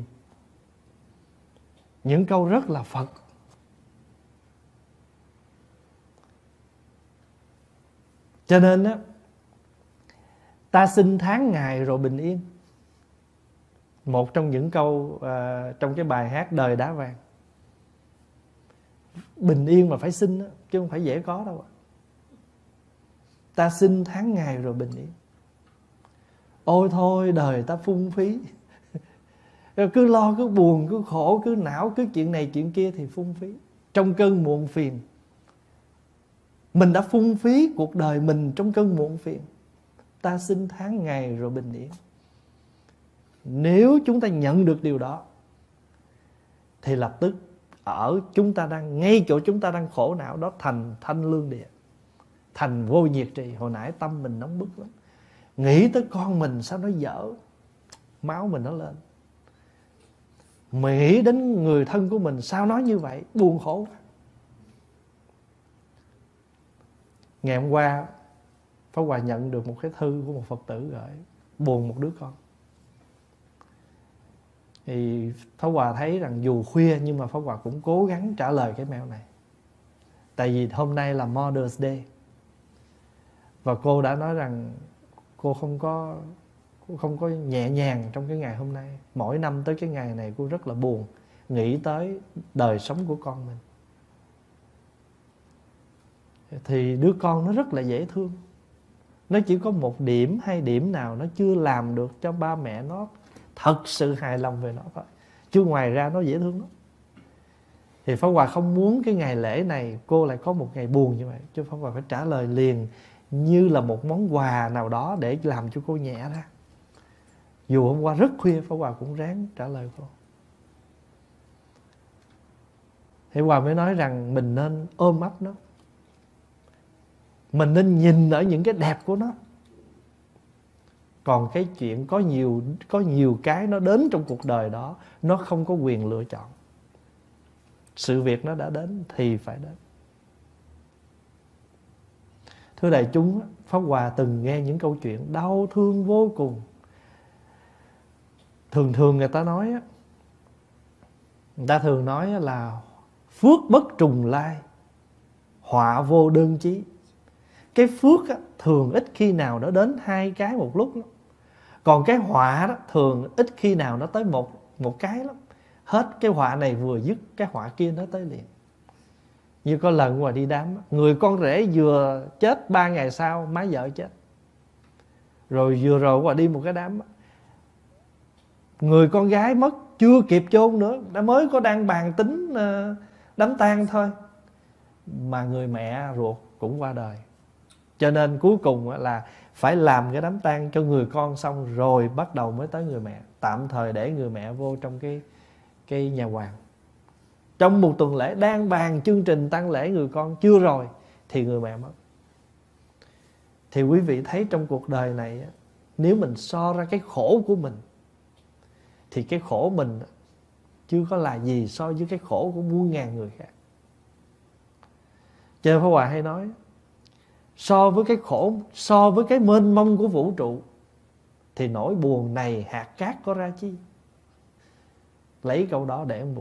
những câu rất là Phật. Cho nên á, ta xin tháng ngày rồi bình yên. Một trong những câu à, trong cái bài hát Đời Đá Vàng. Bình yên mà phải xin đó, chứ không phải dễ có đâu. Ta xin tháng ngày rồi bình yên. Ôi thôi đời ta phung phí. Cứ lo, cứ buồn, cứ khổ, cứ não, cứ chuyện này chuyện kia thì phung phí. Trong cơn muộn phiền, mình đã phung phí cuộc đời mình trong cơn muộn phiền. Ta xin tháng ngày rồi bình yên. Nếu chúng ta nhận được điều đó thì lập tức ở chúng ta đang, ngay chỗ chúng ta đang khổ não đó, thành thanh lương địa, thành vô nhiệt trì. Hồi nãy tâm mình nóng bức lắm, nghĩ tới con mình sao nó dở, máu mình nó lên. Mà nghĩ đến người thân của mình sao nói như vậy, buồn khổ quá. Ngày hôm qua Pháp Hòa nhận được một cái thư của một Phật tử gửi, buồn một đứa con. Thì Pháp Hòa thấy rằng dù khuya nhưng mà Pháp Hòa cũng cố gắng trả lời cái mail này. Tại vì hôm nay là Mother's Day. Và cô đã nói rằng cô không có cô không có nhẹ nhàng trong cái ngày hôm nay. Mỗi năm tới cái ngày này cô rất là buồn, nghĩ tới đời sống của con mình. Thì đứa con nó rất là dễ thương. Nó chỉ có một điểm hay điểm nào nó chưa làm được cho ba mẹ nó thật sự hài lòng về nó thôi. Chứ ngoài ra nó dễ thương lắm. Thì Pháp Hòa không muốn cái ngày lễ này cô lại có một ngày buồn như vậy. Chứ Pháp Hòa phải trả lời liền như là một món quà nào đó để làm cho cô nhẹ ra. Dù hôm qua rất khuya Pháp Hòa cũng ráng trả lời cô. Thì Hòa mới nói rằng mình nên ôm ấp nó, mình nên nhìn ở những cái đẹp của nó. Còn cái chuyện có nhiều có nhiều cái nó đến trong cuộc đời đó, nó không có quyền lựa chọn. Sự việc nó đã đến thì phải đến. Thưa đại chúng, Pháp Hòa từng nghe những câu chuyện đau thương vô cùng. Thường thường người ta nói, người ta thường nói là phước bất trùng lai, họa vô đơn chí. Cái phước á, thường ít khi nào nó đến hai cái một lúc lắm. Còn cái họa đó thường ít khi nào nó tới một, một cái lắm. Hết cái họa này vừa dứt, cái họa kia nó tới liền. Như có lần ngoài đi đám, người con rể vừa chết, ba ngày sau má vợ chết. Rồi vừa rồi qua đi một cái đám, người con gái mất chưa kịp chôn nữa, đã mới có đang bàn tính đám tang thôi, mà người mẹ ruột cũng qua đời. Cho nên cuối cùng là phải làm cái đám tang cho người con xong rồi bắt đầu mới tới người mẹ. Tạm thời để người mẹ vô trong cái, cái nhà hoàng. Trong một tuần lễ đang bàn chương trình tang lễ người con chưa rồi thì người mẹ mất. Thì quý vị thấy trong cuộc đời này, nếu mình so ra cái khổ của mình thì cái khổ mình chưa có là gì so với cái khổ của muôn ngàn người khác. Cho nên Pháp Hòa hay nói, so với cái khổ, so với cái mênh mông của vũ trụ thì nỗi buồn này hạt cát có ra chi. Lấy câu đó để ông buồn.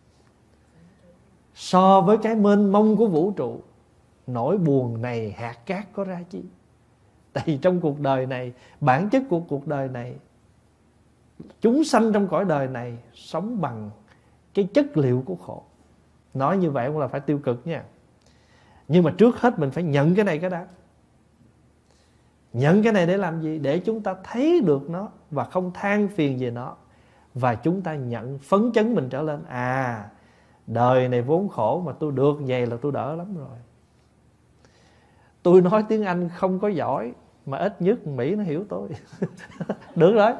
So với cái mênh mông của vũ trụ, nỗi buồn này hạt cát có ra chi. Tại vì trong cuộc đời này, bản chất của cuộc đời này, chúng sanh trong cõi đời này sống bằng cái chất liệu của khổ. Nói như vậy cũng là phải tiêu cực nha. Nhưng mà trước hết mình phải nhận cái này cái đã. Nhận cái này để làm gì? Để chúng ta thấy được nó và không than phiền về nó. Và chúng ta nhận, phấn chấn mình trở lên. À, đời này vốn khổ mà tôi được vậy là tôi đỡ lắm rồi. Tôi nói tiếng Anh không có giỏi, mà ít nhất Mỹ nó hiểu tôi. Được rồi.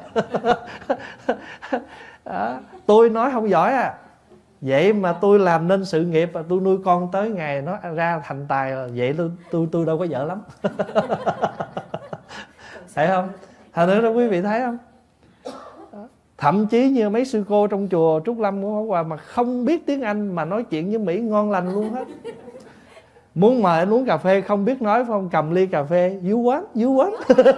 À, tôi nói không giỏi à, vậy mà tôi làm nên sự nghiệp và tôi nuôi con tới ngày nó ra thành tài là vậy, tôi tôi tôi đâu có dở lắm. Thấy không? Thành nữa đó quý vị thấy không? Thậm chí như mấy sư cô trong chùa Trúc Lâm của Pháp Hòa mà không biết tiếng Anh mà nói chuyện với Mỹ ngon lành luôn hết. Muốn mời anh uống cà phê không biết nói phải không? Cầm ly cà phê, you want, you want.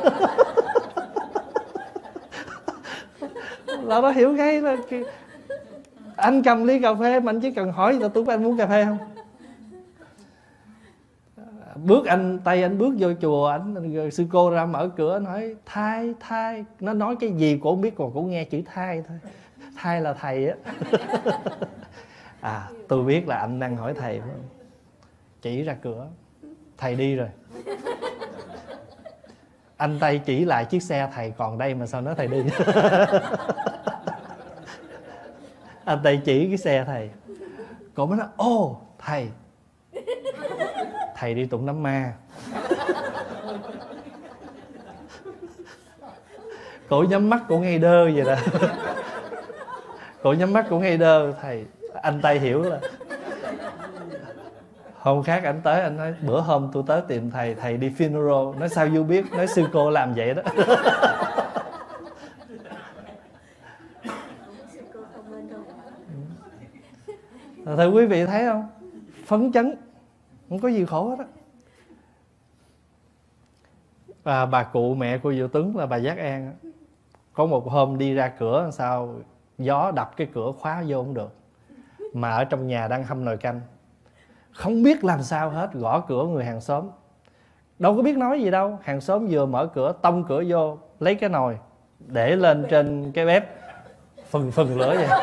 Là nó hiểu ngay là anh cầm ly cà phê mà anh chỉ cần hỏi là tôi có anh muốn cà phê không. Bước anh tay anh bước vô chùa, anh sư cô ra mở cửa nói thai thai, nó nói cái gì cô không biết, còn cô nghe chữ thai thôi. Thai là thầy á. À, tôi biết là anh đang hỏi thầy phải không? Chỉ ra cửa, thầy đi rồi. Anh tay chỉ lại chiếc xe thầy còn đây mà sao nói thầy đi. Anh tay chỉ cái xe thầy. Cô mới nói ô thầy, thầy đi tụng đám ma. Cổ nhắm mắt cổ ngay đơ vậy đó. Cổ nhắm mắt cổ ngay đơ. Thầy, anh tay hiểu là hôm khác anh tới, anh nói bữa hôm tôi tới tìm thầy, thầy đi funeral. Nói sao du biết? Nói sư cô làm vậy đó. Thưa quý vị thấy không? Phấn chấn, không có gì khổ hết á. Và bà cụ mẹ của Diệu Tuấn là bà Giác An, có một hôm đi ra cửa sao gió đập cái cửa khóa vô không được, mà ở trong nhà đang hâm nồi canh, không biết làm sao hết, gõ cửa người hàng xóm, đâu có biết nói gì đâu. Hàng xóm vừa mở cửa, tông cửa vô, lấy cái nồi để lên trên cái bếp, phừng phừng lửa vậy.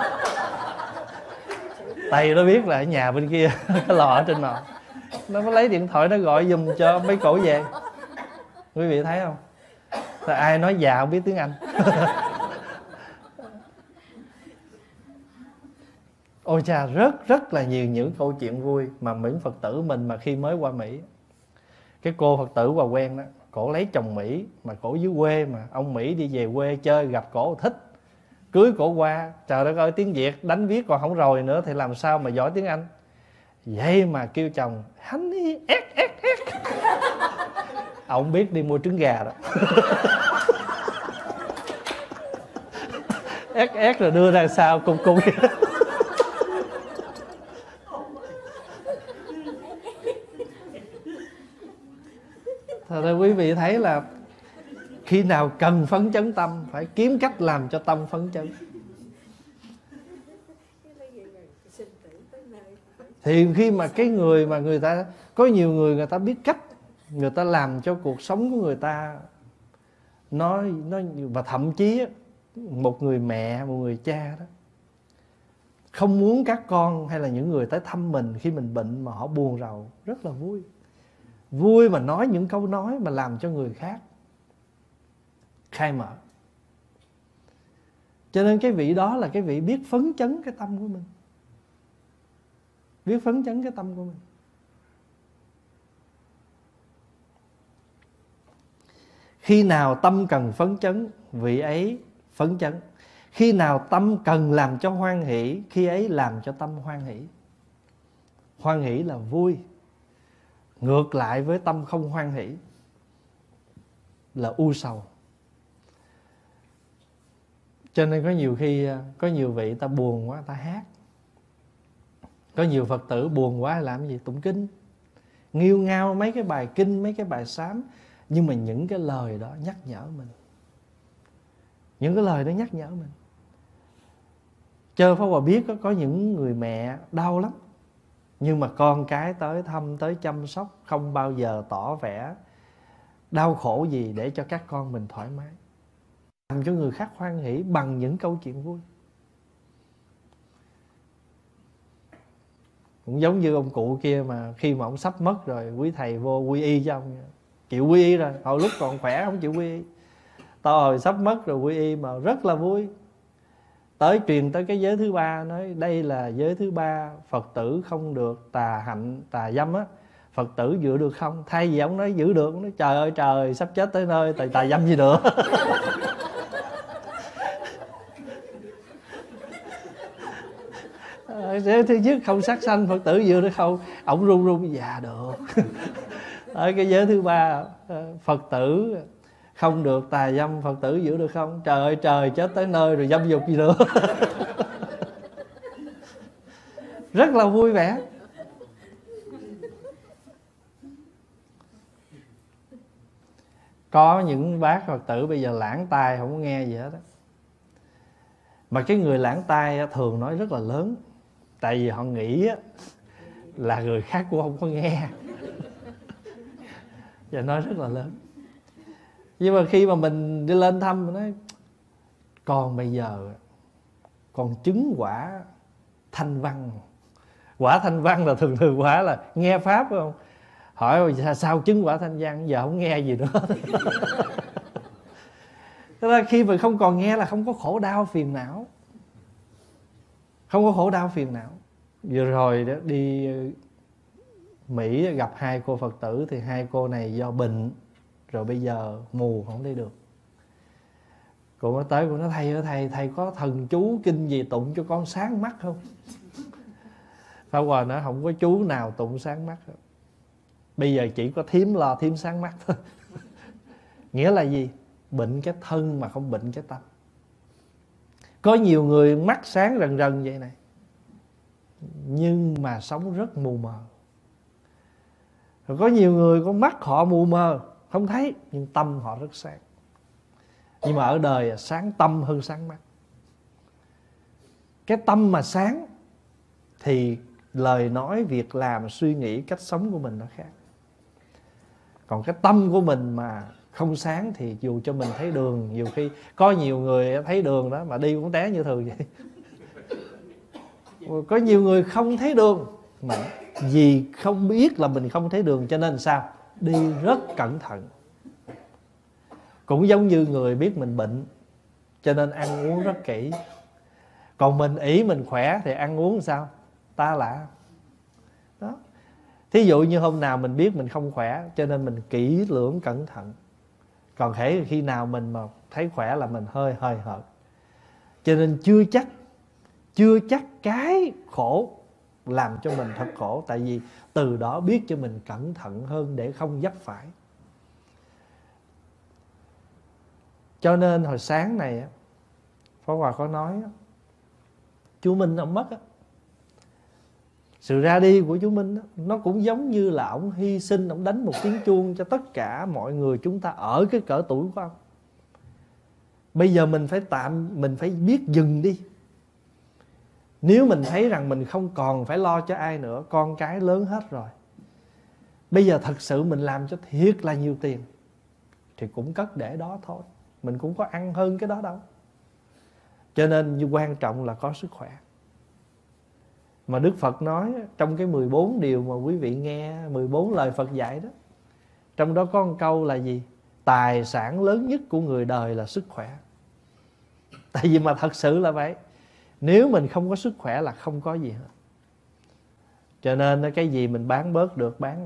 Tay nó biết là ở nhà bên kia cái lò ở trên nồi, nó mới lấy điện thoại nó gọi giùm cho mấy cổ về. Quý vị thấy không? Thì ai nói già không biết tiếng Anh. Ôi cha, rất rất là nhiều những câu chuyện vui mà những Phật tử mình mà khi mới qua Mỹ. Cái cô Phật tử Hòa quen đó, cổ lấy chồng Mỹ mà cổ dưới quê, mà ông Mỹ đi về quê chơi gặp cổ thích, cưới cổ qua. Trời đất ơi, tiếng Việt đánh viết còn không rồi nữa thì làm sao mà giỏi tiếng Anh. Vậy mà kêu chồng honey ét ét ét. Ông biết đi mua trứng gà đó. ét ét rồi đưa ra sao cung cung. Thật ra quý vị thấy là khi nào cần phấn chấn tâm, phải kiếm cách làm cho tâm phấn chấn. Thì khi mà cái người mà người ta, có nhiều người người ta biết cách, người ta làm cho cuộc sống của người ta nó, nó và thậm chí một người mẹ, một người cha đó không muốn các con hay là những người tới thăm mình khi mình bệnh mà họ buồn rầu, rất là vui. Vui mà nói những câu nói mà làm cho người khác khai mở. Cho nên cái vị đó là cái vị biết phấn chấn cái tâm của mình, biết phấn chấn cái tâm của mình. Khi nào tâm cần phấn chấn, vị ấy phấn chấn. Khi nào tâm cần làm cho hoan hỷ, khi ấy làm cho tâm hoan hỷ. Hoan hỷ là vui. Ngược lại với tâm không hoan hỷ là u sầu. Cho nên có nhiều khi, có nhiều vị ta buồn quá ta hát. Có nhiều Phật tử buồn quá làm gì? Tụng kinh, nghêu ngao mấy cái bài kinh, mấy cái bài sám. Nhưng mà những cái lời đó nhắc nhở mình, những cái lời đó nhắc nhở mình. Chơ Pháp Hòa biết có, có những người mẹ đau lắm, nhưng mà con cái tới thăm, tới chăm sóc, không bao giờ tỏ vẻ đau khổ gì để cho các con mình thoải mái, làm cho người khác hoan hỷ bằng những câu chuyện vui. Cũng giống như ông cụ kia mà khi mà ông sắp mất rồi, quý thầy vô quy y cho ông, chịu quy y rồi, hồi lúc còn khỏe không chịu quy y, to hồi sắp mất rồi quy y mà rất là vui. Tới truyền tới cái giới thứ ba, nói đây là giới thứ ba, Phật tử không được tà hạnh tà dâm á, Phật tử giữ được không? Thay vì ông nói giữ được, ông nói trời ơi trời, sắp chết tới nơi, tà, tà dâm gì nữa. Thứ nhất không sát sanh, Phật tử giữ được không? Ông run run, dạ được. Ở cái giới thứ ba, Phật tử không được tà dâm, Phật tử giữ được không? Trời ơi trời, chết tới nơi rồi dâm dục gì nữa. Rất là vui vẻ. Có những bác Phật tử bây giờ lãng tai không có nghe gì hết á. Mà cái người lãng tai thường nói rất là lớn, tại vì họ nghĩ là người khác cũng không có nghe, và nói rất là lớn. Nhưng mà khi mà mình đi lên thăm, mình nói con bây giờ con chứng quả thanh văn. Quả thanh văn là thường thường quả là nghe pháp, phải không? Hỏi sao chứng quả thanh văn, giờ không nghe gì nữa. Thế là khi mà không còn nghe là không có khổ đau phiền não, không có khổ đau phiền não. Vừa rồi đó đi Mỹ gặp hai cô Phật tử, thì hai cô này do bệnh rồi bây giờ mù không đi được. Cô mới tới, cô nói thầy ơi thầy, thầy có thần chú kinh gì tụng cho con sáng mắt không? Pháp Hòa nói không có chú nào tụng sáng mắt hết. Bây giờ chỉ có thím lo thím sáng mắt thôi. Nghĩa là gì? Bệnh cái thân mà không bệnh cái tâm. Có nhiều người mắt sáng rần rần vậy này, nhưng mà sống rất mù mờ. Rồi có nhiều người có mắt họ mù mờ không thấy, nhưng tâm họ rất sáng. Nhưng mà ở đời sáng tâm hơn sáng mắt. Cái tâm mà sáng thì lời nói, việc làm, suy nghĩ, cách sống của mình nó khác. Còn cái tâm của mình mà không sáng thì dù cho mình thấy đường, nhiều khi có nhiều người thấy đường đó mà đi cũng té như thường vậy. Có nhiều người không thấy đường mà vì không biết là mình không thấy đường cho nên sao? Đi rất cẩn thận. Cũng giống như người biết mình bệnh cho nên ăn uống rất kỹ. Còn mình ỷ mình khỏe thì ăn uống sao? Ta lạ. Đó. Thí dụ như hôm nào mình biết mình không khỏe cho nên mình kỹ lưỡng cẩn thận. Còn thể khi nào mình mà thấy khỏe là mình hơi hơi hợt. Cho nên chưa chắc Chưa chắc cái khổ làm cho mình thật khổ. Tại vì từ đó biết cho mình cẩn thận hơn để không vấp phải. Cho nên hồi sáng này Pháp Hòa có nói chú Minh ông mất á, sự ra đi của chú Minh đó, nó cũng giống như là ông hy sinh, ông đánh một tiếng chuông cho tất cả mọi người chúng ta ở cái cỡ tuổi của ông. Bây giờ mình phải tạm, mình phải biết dừng đi. Nếu mình thấy rằng mình không còn phải lo cho ai nữa, con cái lớn hết rồi, bây giờ thật sự mình làm cho thiệt là nhiều tiền thì cũng cất để đó thôi. Mình cũng có ăn hơn cái đó đâu. Cho nên quan trọng là có sức khỏe. Mà Đức Phật nói trong cái mười bốn điều mà quý vị nghe, mười bốn lời Phật dạy đó, trong đó có một câu là gì? Tài sản lớn nhất của người đời là sức khỏe. Tại vì mà thật sự là vậy. Nếu mình không có sức khỏe là không có gì hết. Cho nên cái gì mình bán bớt được bán,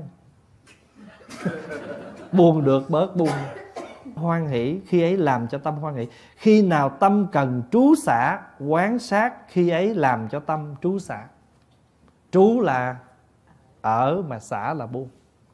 buông được bớt buông. Hoan hỷ khi ấy làm cho tâm hoan hỷ. Khi nào tâm cần trú xả, quán sát, khi ấy làm cho tâm trú xả. Trú là ở, mà xả là buông.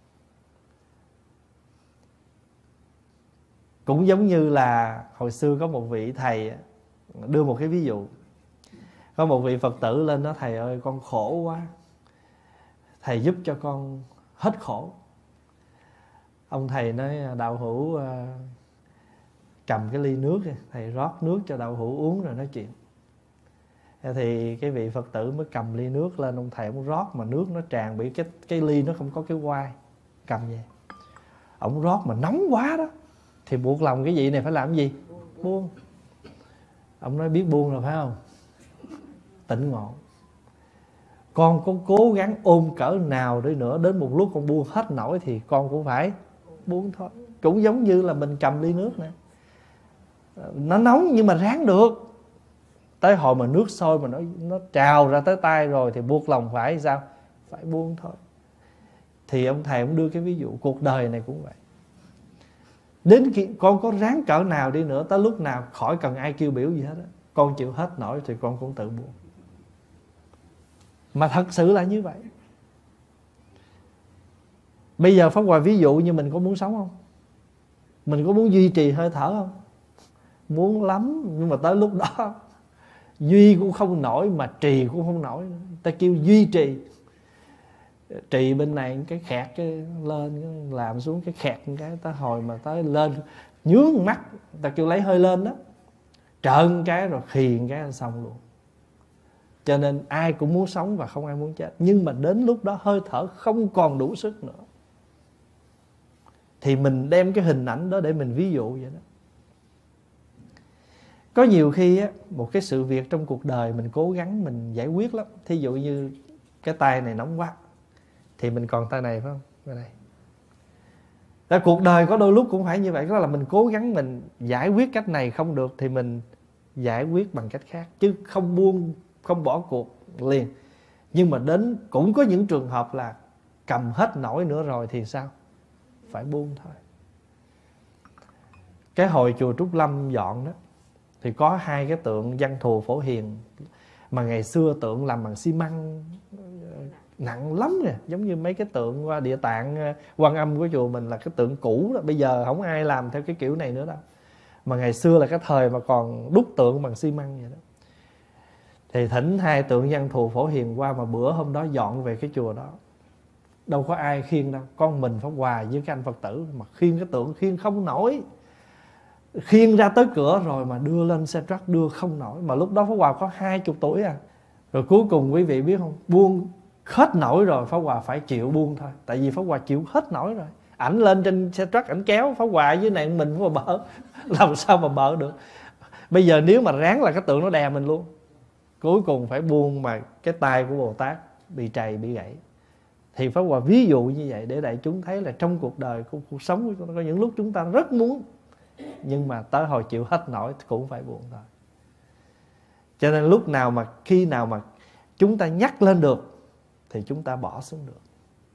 Cũng giống như là hồi xưa có một vị thầy đưa một cái ví dụ. Có một vị Phật tử lên đó: thầy ơi con khổ quá, thầy giúp cho con hết khổ. Ông thầy nói: đạo hữu cầm cái ly nước, thầy rót nước cho đạo hữu uống rồi nói chuyện. Thì cái vị Phật tử mới cầm ly nước lên, ông thầy ông rót mà nước nó tràn bị cái, cái ly nó không có cái quai, cầm về. ổng rót mà nóng quá đó, thì buộc lòng cái vị này phải làm cái gì? Buông. Ông nói biết buông rồi phải không? Tỉnh ngộ. Con có cố gắng ôm cỡ nào đi nữa, đến một lúc con buông hết nổi thì con cũng phải buông thôi. Cũng giống như là mình cầm ly nước nè, nó nóng nhưng mà ráng được. Tới hồi mà nước sôi mà nó nó trào ra tới tay rồi thì buộc lòng phải sao? Phải buông thôi. Thì ông thầy ông đưa cái ví dụ cuộc đời này cũng vậy. Đến khi con có ráng cỡ nào đi nữa, tới lúc nào khỏi cần ai kêu biểu gì hết á, con chịu hết nổi thì con cũng tự buông. Mà thật sự là như vậy. Bây giờ Pháp Hòa ví dụ như mình có muốn sống không? Mình có muốn duy trì hơi thở không? Muốn lắm. Nhưng mà tới lúc đó duy cũng không nổi mà trì cũng không nổi. Ta kêu duy trì. Trì bên này cái khẹt cái lên, làm xuống cái khẹt cái, tới hồi mà tới lên nhướng mắt, ta kêu lấy hơi lên đó, trợn cái rồi khiền cái là xong luôn. Cho nên ai cũng muốn sống và không ai muốn chết. Nhưng mà đến lúc đó hơi thở không còn đủ sức nữa, thì mình đem cái hình ảnh đó để mình ví dụ vậy đó. Có nhiều khi á, một cái sự việc trong cuộc đời mình cố gắng mình giải quyết lắm. Thí dụ như cái tay này nóng quá thì mình còn tay này phải không? Cái này. Tại cuộc đời có đôi lúc cũng phải như vậy. Đó là mình cố gắng mình giải quyết cách này không được thì mình giải quyết bằng cách khác, chứ không buông, không bỏ cuộc liền. Nhưng mà đến cũng có những trường hợp là cầm hết nổi nữa rồi thì sao? Phải buông thôi. Cái hồi chùa Trúc Lâm dọn đó thì có hai cái tượng Văn Thù Phổ Hiền mà ngày xưa tượng làm bằng xi măng nặng lắm nè, giống như mấy cái tượng qua Địa Tạng Quan Âm của chùa mình là cái tượng cũ đó. Bây giờ không ai làm theo cái kiểu này nữa đâu. Mà ngày xưa là cái thời mà còn đúc tượng bằng xi măng vậy đó. Thì thỉnh hai tượng Văn Thù Phổ Hiền qua, mà bữa hôm đó dọn về cái chùa đó đâu có ai khiêng đâu, con mình Pháp Hòa với cái anh Phật tử mà khiêng cái tượng khiêng không nổi. Khiêng ra tới cửa rồi mà đưa lên xe truck đưa không nổi. Mà lúc đó Pháp Hòa có hai chục tuổi à. Rồi cuối cùng quý vị biết không, buông hết nổi rồi Pháp Hòa phải chịu buông thôi. Tại vì Pháp Hòa chịu hết nổi rồi. Ảnh lên trên xe truck ảnh kéo Pháp Hòa với nạn mình Pháp Hòa bỡ. Làm sao mà bỡ được. Bây giờ nếu mà ráng là cái tượng nó đè mình luôn. Cuối cùng phải buông mà cái tay của Bồ Tát bị trầy bị gãy. Thì Pháp Hòa ví dụ như vậy để đại chúng thấy là trong cuộc đời, cuộc sống của chúng ta có những lúc chúng ta rất muốn, nhưng mà tới hồi chịu hết nổi cũng phải buông thôi. Cho nên lúc nào mà khi nào mà chúng ta nhắc lên được thì chúng ta bỏ xuống được.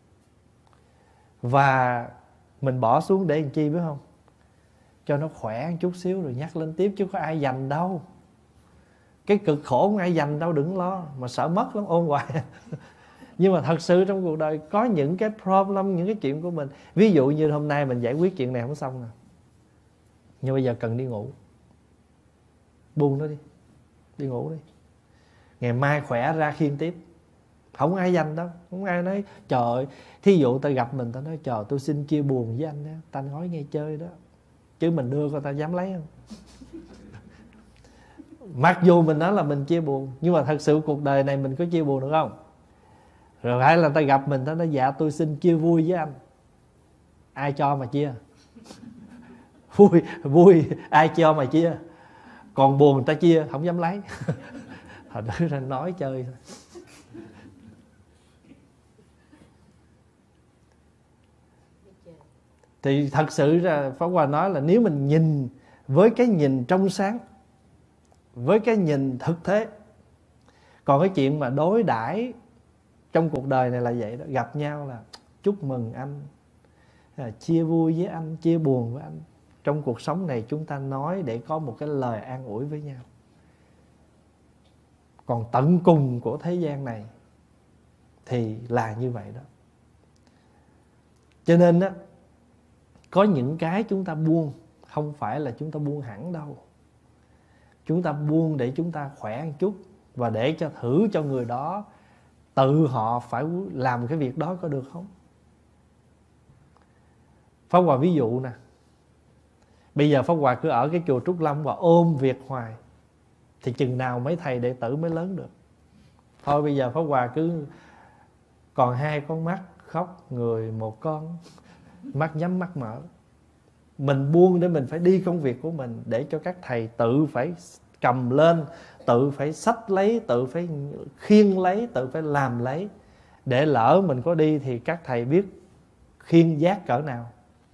Và mình bỏ xuống để làm chi biết không? Cho nó khỏe một chút xíu rồi nhắc lên tiếp, chứ có ai dành đâu. Cái cực khổ không ai dành đâu, đừng lo. Mà sợ mất lắm, ôn hoài. Nhưng mà thật sự trong cuộc đời có những cái problem, những cái chuyện của mình. Ví dụ như hôm nay mình giải quyết chuyện này không xong nè, nhưng bây giờ cần đi ngủ, buông nó đi, đi ngủ đi. Ngày mai khỏe ra khiêng tiếp. Không ai dành đâu. Không ai nói trời ơi. Thí dụ ta gặp mình, ta nói trời tôi xin chia buồn với anh đó, ta nói nghe chơi đó. Chứ mình đưa coi ta dám lấy không? Mặc dù mình nói là mình chia buồn, nhưng mà thật sự cuộc đời này mình có chia buồn được không? Rồi phải là ta gặp mình, ta nói dạ tôi xin chia vui với anh. Ai cho mà chia? Vui, vui ai cho mà chia. Còn buồn ta chia không dám lấy. Họ đưa ra nói chơi thôi. Thì thật sự ra Pháp Hòa nói là nếu mình nhìn với cái nhìn trong sáng, với cái nhìn thực tế. Còn cái chuyện mà đối đãi trong cuộc đời này là vậy đó. Gặp nhau là chúc mừng anh, chia vui với anh, chia buồn với anh. Trong cuộc sống này chúng ta nói để có một cái lời an ủi với nhau. Còn tận cùng của thế gian này thì là như vậy đó. Cho nên á, có những cái chúng ta buông không phải là chúng ta buông hẳn đâu. Chúng ta buông để chúng ta khỏe một chút, và để cho thử cho người đó tự họ phải làm cái việc đó có được không. Pháp Hòa ví dụ nè, bây giờ Pháp Hòa cứ ở cái chùa Trúc Lâm và ôm việc hoài thì chừng nào mấy thầy đệ tử mới lớn được. Thôi bây giờ Pháp Hòa cứ còn hai con mắt, khóc người một con. mắt nhắm mắt mở. Mình buông để mình phải đi công việc của mình, để cho các thầy tự phải cầm lên, tự phải xách lấy, tự phải khiêng lấy, tự phải làm lấy. Để lỡ mình có đi thì các thầy biết khiêng giác cỡ nào.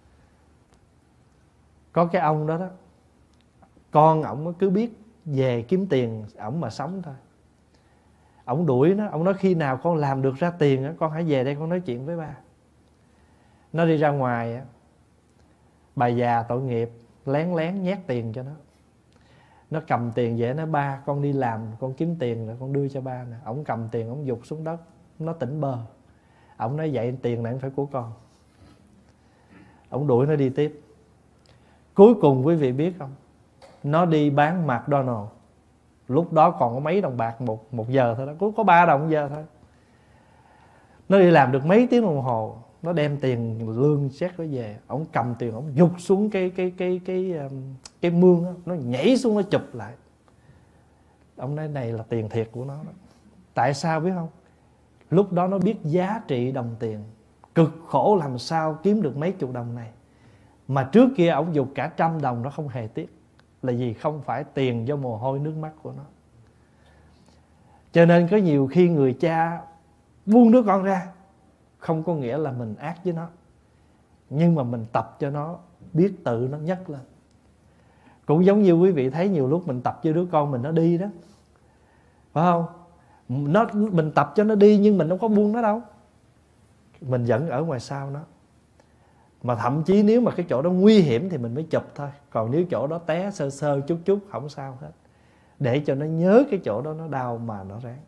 Có cái ông đó đó, con ổng cứ biết về kiếm tiền ổng mà sống thôi. Ổng đuổi nó, ổng nói khi nào con làm được ra tiền á, con hãy về đây con nói chuyện với ba. Nó đi ra ngoài á, bà già tội nghiệp lén lén nhét tiền cho nó. Nó cầm tiền về, nó ba con đi làm, con kiếm tiền rồi con đưa cho ba nè. Ổng cầm tiền, ổng giục xuống đất, nó tỉnh bơ. Ổng nói vậy tiền này không phải của con. Ổng đuổi nó đi tiếp. Cuối cùng quý vị biết không, nó đi bán McDonald. Lúc đó còn có mấy đồng bạc một, một giờ thôi đó, có, có ba đồng một giờ thôi. Nó đi làm được mấy tiếng đồng hồ, nó đem tiền lương xét nó về. Ổng cầm tiền, ổng giục xuống cái cái cái cái cái, cái mương đó, nó nhảy xuống nó chụp lại. Ông nói này là tiền thiệt của nó đó. Tại sao biết không? Lúc đó nó biết giá trị đồng tiền, cực khổ làm sao kiếm được mấy chục đồng này. Mà trước kia ổng giục cả trăm đồng nó không hề tiếc. Là vì không phải tiền do mồ hôi nước mắt của nó. Cho nên có nhiều khi người cha buông đứa con ra, không có nghĩa là mình ác với nó, nhưng mà mình tập cho nó biết tự nó nhấc lên. Cũng giống như quý vị thấy nhiều lúc mình tập cho đứa con mình nó đi đó, phải không? Nó, mình tập cho nó đi nhưng mình không có buông nó đâu. Mình vẫn ở ngoài sau nó. Mà thậm chí nếu mà cái chỗ đó nguy hiểm thì mình mới chụp thôi. Còn nếu chỗ đó té sơ sơ chút chút không sao hết. Để cho nó nhớ cái chỗ đó nó đau mà nó ráng.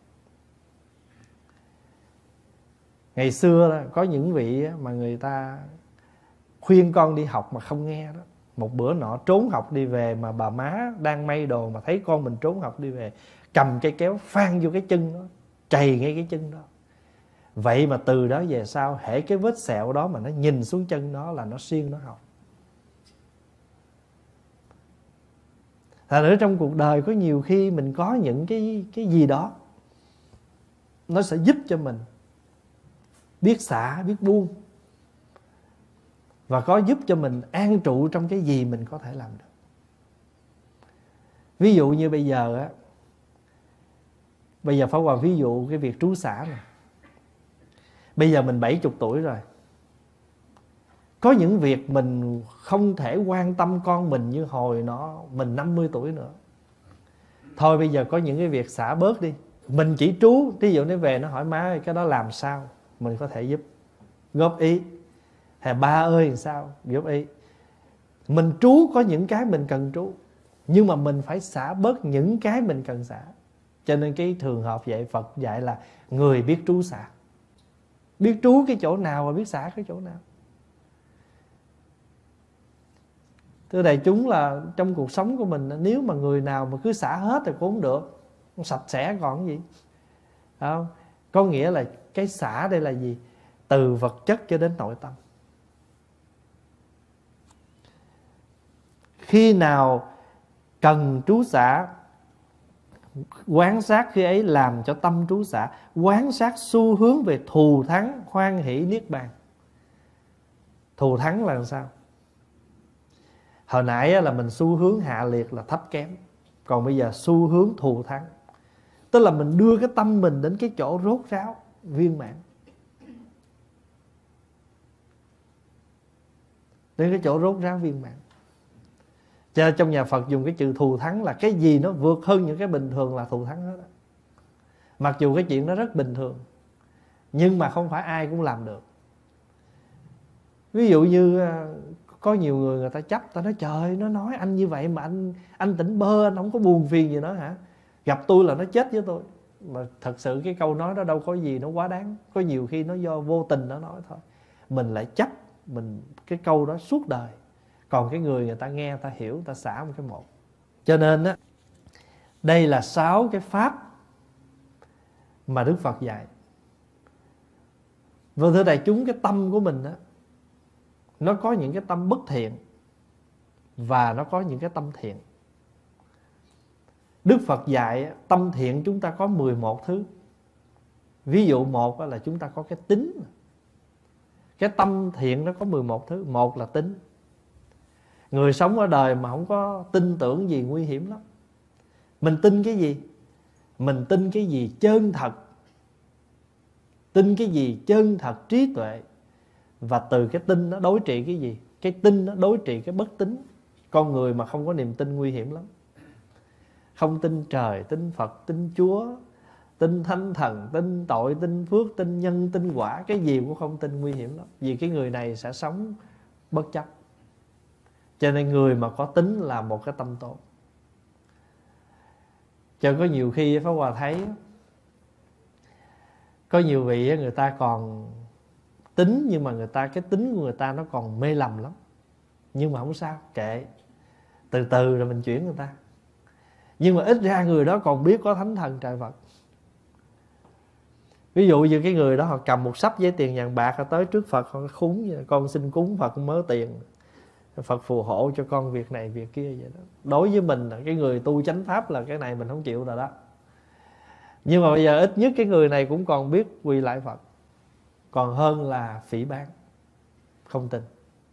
Ngày xưa đó, có những vị mà người ta khuyên con đi học mà không nghe đó. Một bữa nọ trốn học đi về, mà bà má đang may đồ mà thấy con mình trốn học đi về, cầm cây kéo phang vô cái chân đó, chày ngay cái chân đó. Vậy mà từ đó về sau, hễ cái vết sẹo đó mà nó nhìn xuống chân nó là nó siêng nó học. Thật ra trong cuộc đời có nhiều khi mình có những cái, cái gì đó nó sẽ giúp cho mình biết xả, biết buông, và có giúp cho mình an trụ trong cái gì mình có thể làm được. Ví dụ như bây giờ á, bây giờ Pháp Hòa ví dụ cái việc trú xả này. Bây giờ mình bảy mươi tuổi rồi. Có những việc mình không thể quan tâm con mình như hồi nó mình năm mươi tuổi nữa. Thôi bây giờ có những cái việc xả bớt đi. Mình chỉ trú, ví dụ nó về nó hỏi má ơi cái đó làm sao, mình có thể giúp, góp ý. Hay ba ơi làm sao, góp ý. Mình trú có những cái mình cần trú, nhưng mà mình phải xả bớt những cái mình cần xả. Cho nên cái trường hợp vậy Phật dạy là người biết trú xả. Biết trú cái chỗ nào và biết xả cái chỗ nào. Thưa đại chúng, là trong cuộc sống của mình, nếu mà người nào mà cứ xả hết thì cũng không được, không sạch sẽ còn gì. Không? Có nghĩa là cái xả đây là gì? Từ vật chất cho đến nội tâm. Khi nào cần trú xả, quán sát khi ấy làm cho tâm trú xả. Quán sát xu hướng về thù thắng, hoan hỷ, niết bàn. Thù thắng là làm sao? Hồi nãy là mình xu hướng hạ liệt là thấp kém. Còn bây giờ xu hướng thù thắng, tức là mình đưa cái tâm mình đến cái chỗ rốt ráo, viên mãn. Đến cái chỗ rốt ráo viên mãn. Cho nên trong nhà Phật dùng cái chữ thù thắng là cái gì nó vượt hơn những cái bình thường là thù thắng hết đó. Mặc dù cái chuyện đó rất bình thường, nhưng mà không phải ai cũng làm được. Ví dụ như có nhiều người người ta chấp, ta nói trời, nó nói anh như vậy mà anh anh tỉnh bơ, anh không có buồn phiền gì nữa hả? Gặp tôi là nó chết với tôi. Mà thật sự cái câu nói đó đâu có gì nó quá đáng. Có nhiều khi nó do vô tình nó nói thôi. Mình lại chấp mình cái câu đó suốt đời. Còn cái người người ta nghe, người ta hiểu, người ta xả một cái một. Cho nên á, đây là sáu cái pháp mà Đức Phật dạy. Và thưa đại chúng, cái tâm của mình á, nó có những cái tâm bất thiện và nó có những cái tâm thiện. Đức Phật dạy tâm thiện chúng ta có mười một thứ. Ví dụ một là chúng ta có cái tính. Cái tâm thiện nó có mười một thứ. Một là tính. Người sống ở đời mà không có tin tưởng gì nguy hiểm lắm. Mình tin cái gì? Mình tin cái gì chân thật, tin cái gì chân thật, trí tuệ. Và từ cái tin nó đối trị cái gì? Cái tin nó đối trị cái bất tín. Con người mà không có niềm tin nguy hiểm lắm. Không tin trời, tin Phật, tin Chúa, tin Thánh Thần, tin tội, tin phước, tin nhân, tin quả, cái gì cũng không tin, nguy hiểm lắm. Vì cái người này sẽ sống bất chấp. Cho nên người mà có tính là một cái tâm tốt. Cho có nhiều khi Pháp Hòa thấy có nhiều vị người ta còn tính, nhưng mà người ta cái tính của người ta nó còn mê lầm lắm. Nhưng mà không sao, kệ, từ từ rồi mình chuyển người ta. Nhưng mà ít ra người đó còn biết có Thánh Thần trời Phật. Ví dụ như cái người đó họ cầm một sắp giấy tiền vàng bạc, họ tới trước Phật họ cúng, con xin cúng Phật mớ tiền, Phật phù hộ cho con việc này việc kia vậy đó. Đối với mình, cái người tu chánh pháp là cái này mình không chịu rồi đó. Nhưng mà bây giờ ít nhất cái người này cũng còn biết quỳ lại Phật, còn hơn là phỉ báng, không tin.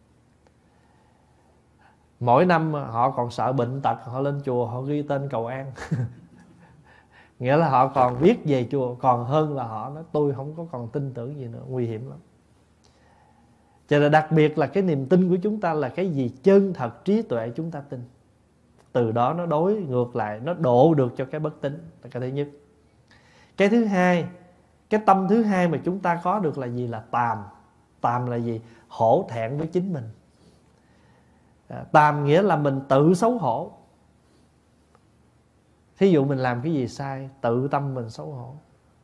Mỗi năm họ còn sợ bệnh tật, họ lên chùa họ ghi tên cầu an. Nghĩa là họ còn biết về chùa, còn hơn là họ nói tôi không có còn tin tưởng gì nữa, nguy hiểm lắm. Cho nên đặc biệt là cái niềm tin của chúng ta là cái gì chân thật, trí tuệ chúng ta tin. Từ đó nó đối ngược lại, nó độ được cho cái bất tín, là cái thứ nhất. Cái thứ hai, cái tâm thứ hai mà chúng ta có được là gì? Là tàm. Tàm là gì? Hổ thẹn với chính mình. Tàm nghĩa là mình tự xấu hổ. Thí dụ mình làm cái gì sai, tự tâm mình xấu hổ.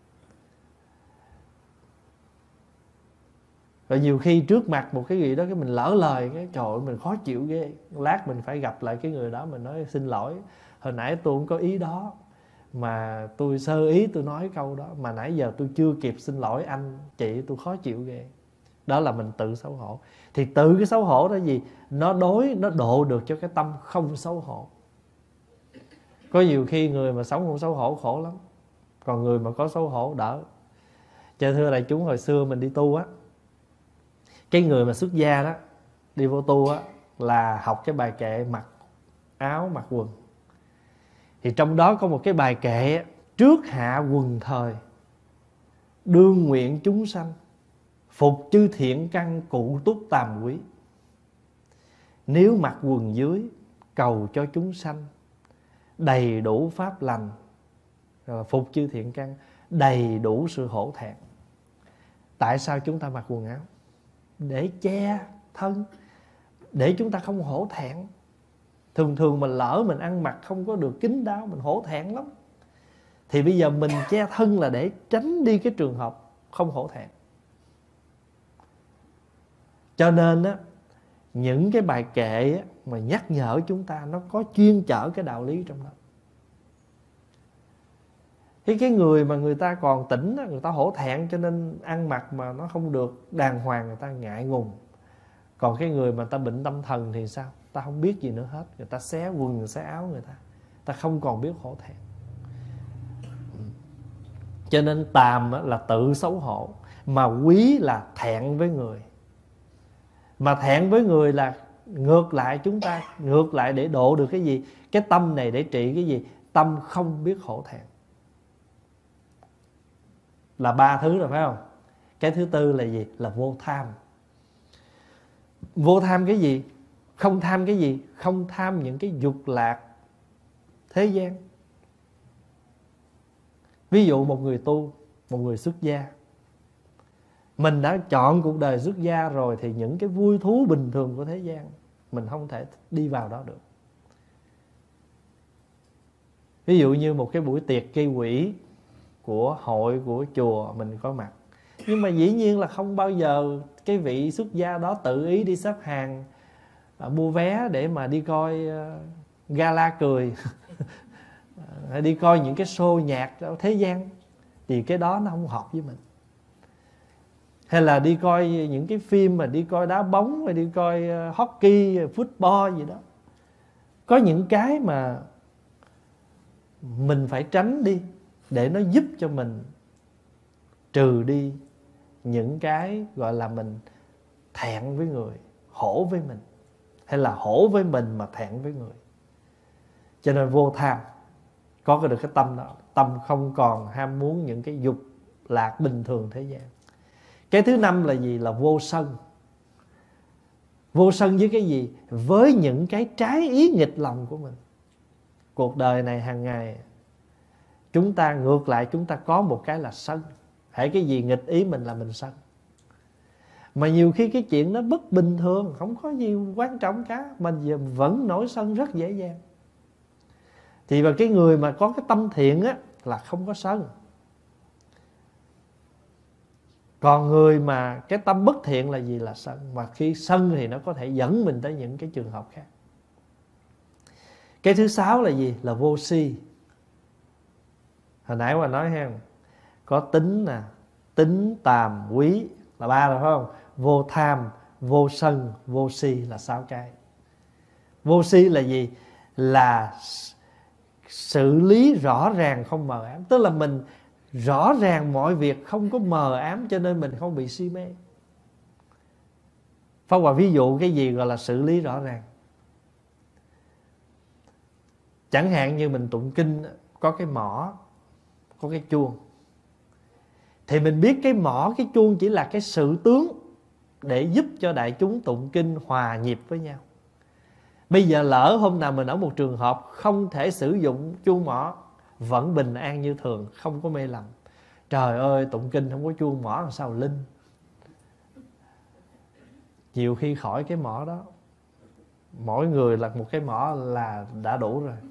Rồi nhiều khi trước mặt một cái gì đó, cái mình lỡ lời, cái trời ơi, mình khó chịu ghê. Lát mình phải gặp lại cái người đó, mình nói xin lỗi, hồi nãy tôi không có ý đó, mà tôi sơ ý tôi nói câu đó, mà nãy giờ tôi chưa kịp xin lỗi anh chị, tôi khó chịu ghê. Đó là mình tự xấu hổ. Thì tự cái xấu hổ đó gì? Nó đối, nó độ được cho cái tâm không xấu hổ. Có nhiều khi người mà sống không xấu hổ khổ lắm, còn người mà có xấu hổ đỡ. Cho thưa đại chúng, hồi xưa mình đi tu á, cái người mà xuất gia đó đi vô tu á là học cái bài kệ mặc áo mặc quần. Thì trong đó có một cái bài kệ: trước hạ quần thời, đương nguyện chúng sanh, phục chư thiện căn cụ túc tàm quý. Nếu mặc quần dưới, cầu cho chúng sanh, đầy đủ pháp lành. Rồi phục chư thiện căn, đầy đủ sự hổ thẹn. Tại sao chúng ta mặc quần áo? Để che thân, để chúng ta không hổ thẹn. Thường thường mình lỡ mình ăn mặc không có được kín đáo, mình hổ thẹn lắm. Thì bây giờ mình che thân là để tránh đi cái trường hợp không hổ thẹn. Cho nên á, những cái bài kệ á, mà nhắc nhở chúng ta, nó có chuyên chở cái đạo lý trong đó. Thì cái người mà người ta còn tỉnh, người ta hổ thẹn cho nên ăn mặc mà nó không được đàng hoàng, người ta ngại ngùng. Còn cái người mà ta bệnh tâm thần thì sao? Ta không biết gì nữa hết. Người ta xé quần, xé áo người ta, ta không còn biết hổ thẹn. Cho nên tàm là tự xấu hổ, mà quý là thẹn với người. Mà thẹn với người là ngược lại chúng ta, ngược lại để độ được cái gì? Cái tâm này để trị cái gì? Tâm không biết hổ thẹn. Là ba thứ rồi phải không? Cái thứ tư là gì? Là vô tham. Vô tham cái gì? Không tham cái gì? Không tham những cái dục lạc thế gian. Ví dụ một người tu, một người xuất gia, mình đã chọn cuộc đời xuất gia rồi, thì những cái vui thú bình thường của thế gian mình không thể đi vào đó được. Ví dụ như một cái buổi tiệc gây quỹ của hội, của chùa mình có mặt, nhưng mà dĩ nhiên là không bao giờ cái vị xuất gia đó tự ý đi xếp hàng à, mua vé để mà đi coi uh, gala cười hay đi coi những cái show nhạc ở thế gian. Thì cái đó nó không hợp với mình. Hay là đi coi những cái phim mà đi coi đá bóng, hay đi coi uh, hockey, football gì đó. Có những cái mà mình phải tránh đi để nó giúp cho mình trừ đi những cái gọi là mình thẹn với người, hổ với mình, hay là hổ với mình mà thẹn với người. Cho nên vô tham, có được cái tâm đó, tâm không còn ham muốn những cái dục lạc bình thường thế gian. Cái thứ năm là gì? Là vô sân. Vô sân với cái gì? Với những cái trái ý nghịch lòng của mình. Cuộc đời này hàng ngày chúng ta ngược lại, chúng ta có một cái là sân. Hễ cái gì nghịch ý mình là mình sân. Mà nhiều khi cái chuyện đó bất bình thường, không có gì quan trọng cả, mình vẫn nổi sân rất dễ dàng. Thì và cái người mà có cái tâm thiện á là không có sân. Còn người mà cái tâm bất thiện là gì? Là sân. Mà khi sân thì nó có thể dẫn mình tới những cái trường hợp khác. Cái thứ sáu là gì? Là vô si. Hồi nãy mà nói ha, có tính nè, tính, tàm, quý là ba rồi phải không? Vô tham, vô sân, vô si là sáu cái. Vô si là gì? Là xử lý rõ ràng không mờ ám. Tức là mình rõ ràng mọi việc, không có mờ ám, cho nên mình không bị si mê. Pháp Hòa ví dụ cái gì gọi là xử lý rõ ràng. Chẳng hạn như mình tụng kinh, có cái mõ, có cái chuông, thì mình biết cái mõ, cái chuông chỉ là cái sự tướng để giúp cho đại chúng tụng kinh hòa nhịp với nhau. Bây giờ lỡ hôm nào mình ở một trường hợp không thể sử dụng chuông mõ, vẫn bình an như thường, không có mê lầm. Trời ơi, tụng kinh không có chuông mõ làm sao linh. Nhiều khi khỏi cái mõ đó, mỗi người là một cái mõ là đã đủ rồi.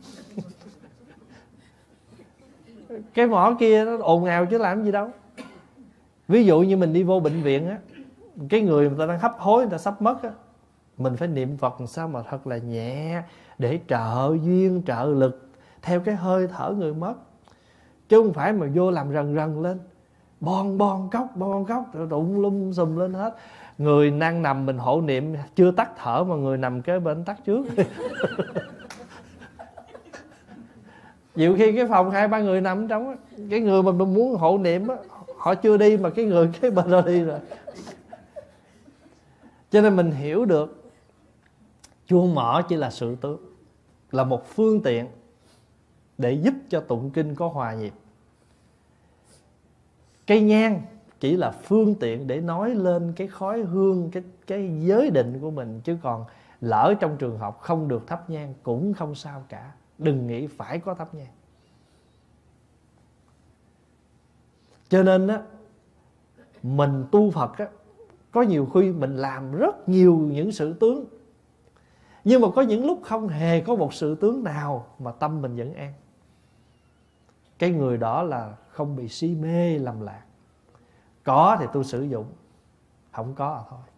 Cái mõ kia nó ồn ào chứ làm gì đâu. Ví dụ như mình đi vô bệnh viện á, cái người người ta đang hấp hối, người ta sắp mất á, mình phải niệm Phật làm sao mà thật là nhẹ, để trợ duyên trợ lực theo cái hơi thở người mất. Chứ không phải mà vô làm rần rần lên, bon bon cốc bon cốc đụng lum xùm lên hết. Người đang nằm mình hộ niệm chưa tắt thở, mà người nằm kế bên tắt trước. Nhiều khi cái phòng hai ba người nằm trong á, cái người mà mình muốn hộ niệm á, họ chưa đi mà cái người cái bên đó đi rồi. Cho nên mình hiểu được chuông mõ chỉ là sự tướng, là một phương tiện để giúp cho tụng kinh có hòa nhịp. Cây nhang chỉ là phương tiện để nói lên cái khói hương, cái, cái giới định của mình. Chứ còn lỡ trong trường hợp không được thắp nhang cũng không sao cả. Đừng nghĩ phải có thắp nhang. Cho nên á, mình tu Phật á, có nhiều khi mình làm rất nhiều những sự tướng, nhưng mà có những lúc không hề có một sự tướng nào mà tâm mình vẫn an. Cái người đó là không bị si mê lầm lạc. Có thì tôi sử dụng, không có à thôi.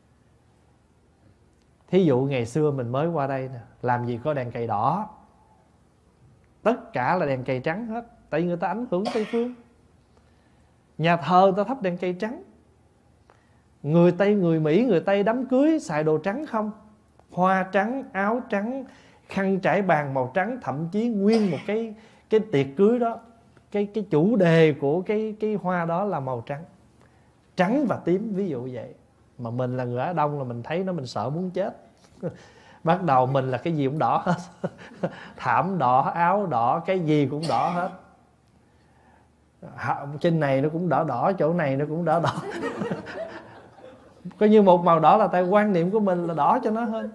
Thí dụ ngày xưa mình mới qua đây nè, làm gì có đèn cầy đỏ, tất cả là đèn cầy trắng hết. Tại vì người ta ảnh hưởng Tây phương. Nhà thờ người ta thắp đèn cầy trắng. Người Tây, người Mỹ, người Tây đám cưới xài đồ trắng không, hoa trắng, áo trắng, khăn trải bàn màu trắng. Thậm chí nguyên một cái cái tiệc cưới đó, cái cái chủ đề của cái cái hoa đó là màu trắng, trắng và tím, ví dụ vậy. Mà mình là người Á Đông là mình thấy nó mình sợ muốn chết. Bắt đầu mình là cái gì cũng đỏ hết. Thảm đỏ, áo đỏ, cái gì cũng đỏ hết. Trên này nó cũng đỏ đỏ, chỗ này nó cũng đỏ đỏ. Coi như một màu đỏ là tại quan niệm của mình là đỏ cho nó hơn.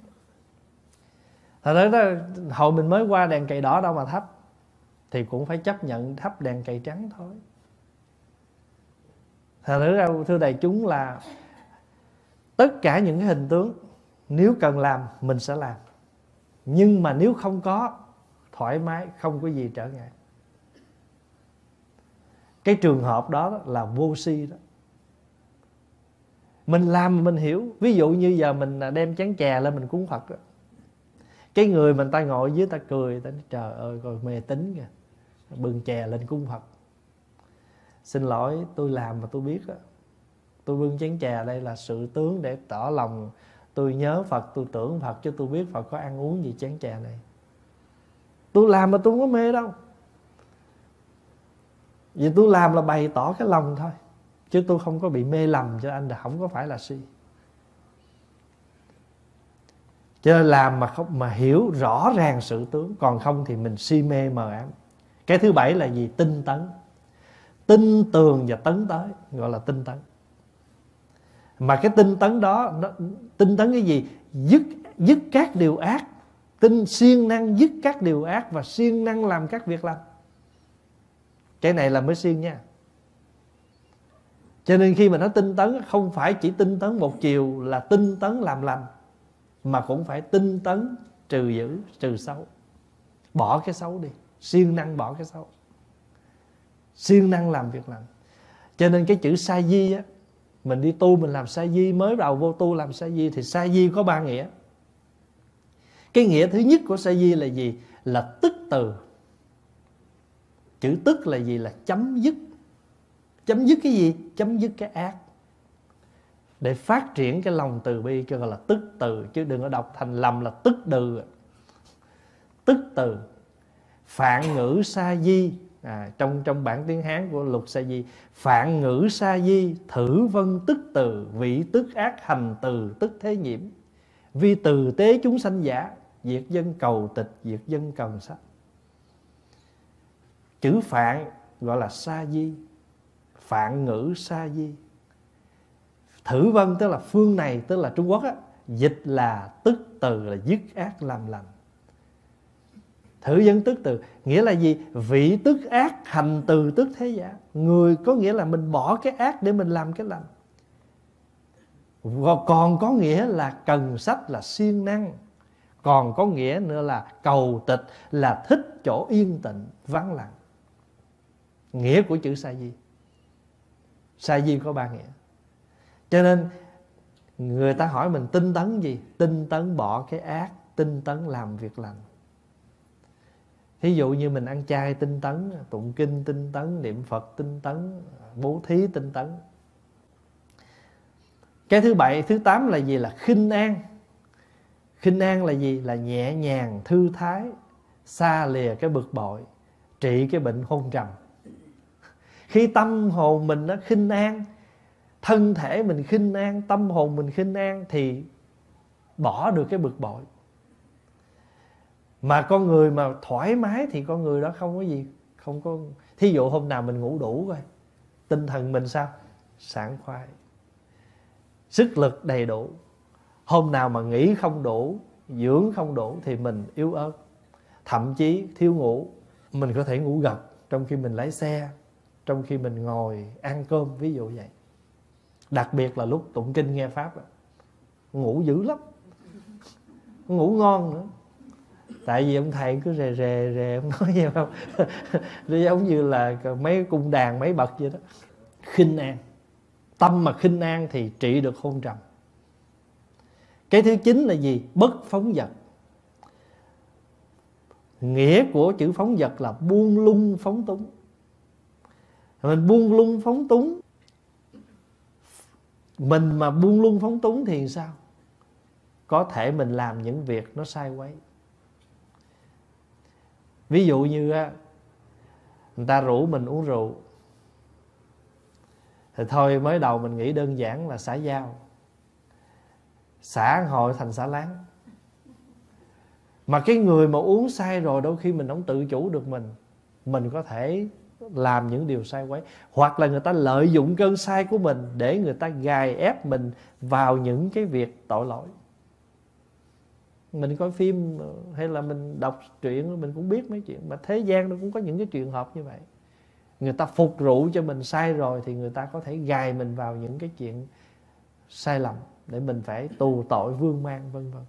Thật ra hồi mình mới qua đèn cầy đỏ đâu mà thắp, thì cũng phải chấp nhận thắp đèn cầy trắng thôi. Thật ra thưa đại chúng là tất cả những cái hình tướng nếu cần làm mình sẽ làm. Nhưng mà nếu không có, thoải mái, không có gì trở ngại. Cái trường hợp đó là vô si đó. Mình làm mà mình hiểu. Ví dụ như giờ mình đem chén chè lên mình cúng Phật đó. Cái người mình ta ngồi dưới ta cười, ta nói trời ơi coi mê tín kìa, bưng chè lên cúng Phật. Xin lỗi, tôi làm mà tôi biết đó. Tôi bưng chén chè đây là sự tướng để tỏ lòng tôi nhớ Phật, tôi tưởng Phật, chứ tôi biết Phật có ăn uống gì chén chè này. Tôi làm mà tôi không có mê đâu. Vì tôi làm là bày tỏ cái lòng thôi, chứ tôi không có bị mê lầm cho anh, là không có phải là si. Cho nên làm mà không mà hiểu rõ ràng sự tướng, còn không thì mình si mê mờ ám. Cái thứ bảy là gì? Tinh tấn. Tin tường và tấn tới, gọi là tinh tấn. Mà cái tinh tấn đó, nó, tinh tấn cái gì? Dứt, dứt các điều ác. Tinh siêng năng dứt các điều ác và siêng năng làm các việc lành. Cái này là mới siêng nha. Cho nên khi mà nó tinh tấn, không phải chỉ tinh tấn một chiều là tinh tấn làm lành, mà cũng phải tinh tấn trừ dữ, trừ xấu. Bỏ cái xấu đi, siêng năng bỏ cái xấu, siêng năng làm việc lành. Cho nên cái chữ sa di á, mình đi tu mình làm sa di, mới đầu vô tu làm sa di, thì sa di có ba nghĩa. Cái nghĩa thứ nhất của sa di là gì? Là tức từ. Chữ tức là gì? Là chấm dứt. Chấm dứt cái gì? Chấm dứt cái ác, để phát triển cái lòng từ bi, cho gọi là tức từ. Chứ đừng có đọc thành lầm là tức từ. Tức từ. Phạn ngữ sa di, à, trong, trong bản tiếng Hán của Lục Sa Di, phạn ngữ sa di, thử vân tức từ, vị tức ác hành từ, tức thế nhiễm. Vi từ tế chúng sanh giả, diệt dân cầu tịch, diệt dân cần sách. Chữ phạn gọi là sa di, phạn ngữ sa di. Thử vân tức là phương này, tức là Trung Quốc á, dịch là tức từ, là dứt ác làm lành. Thử dân tức từ nghĩa là gì? Vị tức ác, hành từ tức thế giả. Người có nghĩa là mình bỏ cái ác để mình làm cái lành. Còn có nghĩa là cần sách, là siêng năng. Còn có nghĩa nữa là cầu tịch, là thích chỗ yên tĩnh, vắng lặng. Nghĩa của chữ sa di. Sa di có ba nghĩa. Cho nên người ta hỏi mình tinh tấn gì? Tinh tấn bỏ cái ác, tinh tấn làm việc lành. Thí dụ như mình ăn chay tinh tấn, tụng kinh tinh tấn, niệm Phật tinh tấn, bố thí tinh tấn. Cái thứ bảy, thứ tám là gì? Là khinh an. Khinh an là gì? Là nhẹ nhàng, thư thái, xa lìa cái bực bội, trị cái bệnh hôn trầm. Khi tâm hồn mình nó khinh an, thân thể mình khinh an, tâm hồn mình khinh an, thì bỏ được cái bực bội. Mà con người mà thoải mái thì con người đó không có gì, không có. Thí dụ hôm nào mình ngủ đủ rồi, tinh thần mình sao? Sảng khoái, sức lực đầy đủ. Hôm nào mà nghỉ không đủ, dưỡng không đủ thì mình yếu ớt, thậm chí thiếu ngủ. Mình có thể ngủ gật trong khi mình lái xe, trong khi mình ngồi ăn cơm, ví dụ vậy. Đặc biệt là lúc tụng kinh nghe pháp, ngủ dữ lắm, ngủ ngon nữa. Tại vì ông thầy cứ rề rề rề, ông nói gì không? Nó giống như là mấy cung đàn, mấy bậc vậy đó. Khinh an. Tâm mà khinh an thì trị được hôn trầm. Cái thứ chín là gì? Bất phóng dật. Nghĩa của chữ phóng dật là buông lung phóng túng. Mình buông lung phóng túng, mình mà buông lung phóng túng thì sao? Có thể mình làm những việc nó sai quấy. Ví dụ như người ta rủ mình uống rượu, thì thôi mới đầu mình nghĩ đơn giản là xã giao, xã hội thành xã láng. Mà cái người mà uống say rồi đôi khi mình không tự chủ được mình, mình có thể làm những điều sai quấy. Hoặc là người ta lợi dụng cơn say của mình để người ta gài ép mình vào những cái việc tội lỗi. Mình coi phim hay là mình đọc truyện mình cũng biết mấy chuyện. Mà thế gian nó cũng có những cái trường hợp như vậy. Người ta phục rượu cho mình sai rồi thì người ta có thể gài mình vào những cái chuyện sai lầm để mình phải tù tội vương mang, vân vân.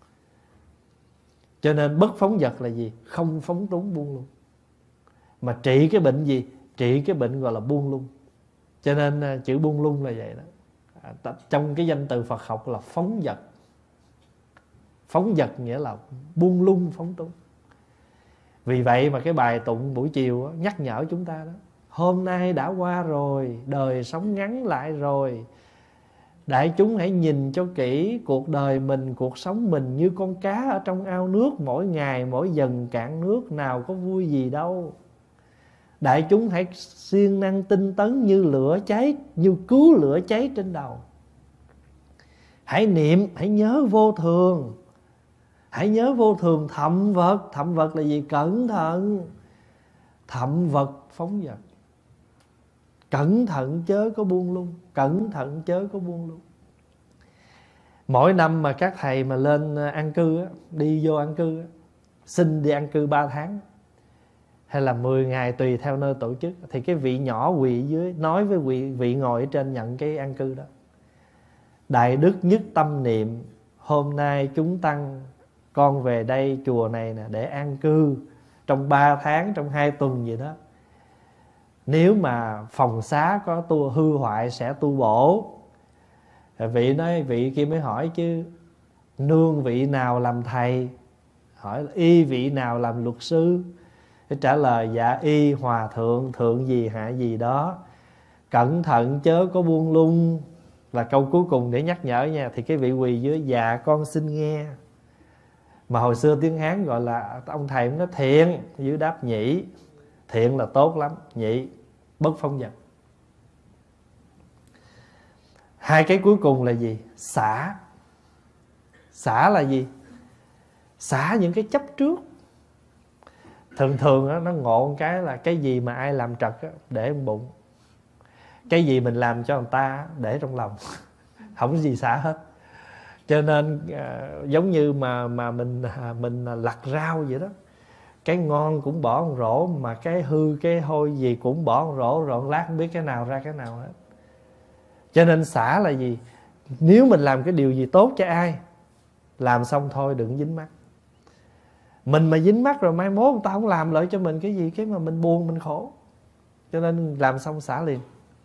Cho nên bất phóng dật là gì? Không phóng túng, buông lung. Mà trị cái bệnh gì? Trị cái bệnh gọi là buông lung. Cho nên chữ buông lung là vậy đó. Trong cái danh từ Phật học là phóng dật. Phóng dật nghĩa là buông lung, phóng túng. Vì vậy mà cái bài tụng buổi chiều nhắc nhở chúng ta đó: hôm nay đã qua rồi, đời sống ngắn lại rồi. Đại chúng hãy nhìn cho kỹ cuộc đời mình, cuộc sống mình như con cá ở trong ao nước, mỗi ngày mỗi dần cạn nước, nào có vui gì đâu. Đại chúng hãy siêng năng tinh tấn như lửa cháy, như cứu lửa cháy trên đầu. Hãy niệm, hãy nhớ vô thường, Hãy nhớ vô thường thậm vật. Thậm vật là gì? Cẩn thận. Thậm vật phóng vật. Cẩn thận chớ có buông lung. Cẩn thận chớ có buông lung. Mỗi năm mà các thầy mà lên an cư á, đi vô an cư á, xin đi an cư ba tháng hay là mười ngày tùy theo nơi tổ chức, thì cái vị nhỏ quỳ dưới nói với vị, vị ngồi ở trên nhận cái an cư đó: đại đức nhất tâm niệm, hôm nay chúng tăng con về đây chùa này nè để an cư trong ba tháng, trong hai tuần gì đó. Nếu mà phòng xá có tu hư hoại sẽ tu bổ. Vị nói, vị kia mới hỏi chứ nương vị nào làm thầy? Hỏi y vị nào làm luật sư? Để trả lời dạ y hòa thượng, thượng gì hạ gì đó. Cẩn thận chớ có buông lung là câu cuối cùng để nhắc nhở nha. Thì cái vị quỳ dưới dạ con xin nghe. Mà hồi xưa tiếng Hán gọi là, ông thầy cũng nói thiện, dưới đáp nhĩ. Thiện là tốt lắm, nhĩ bất phong vật. Hai cái cuối cùng là gì? Xả. Xả là gì? Xả những cái chấp trước. Thường thường đó, nó ngộ một cái là cái gì mà ai làm trật đó, để trong bụng. Cái gì mình làm cho người ta để trong lòng. Không có gì xả hết. Cho nên uh, giống như mà mà mình uh, mình lặt rau vậy đó. Cái ngon cũng bỏ một rổ, mà cái hư cái hôi gì cũng bỏ một rổ, rồi lát không biết cái nào ra cái nào hết. Cho nên xả là gì? Nếu mình làm cái điều gì tốt cho ai, làm xong thôi đừng dính mắc. Mình mà dính mắc rồi mai mốt người ta không làm lại cho mình cái gì, cái mà mình buồn mình khổ. Cho nên làm xong xả liền.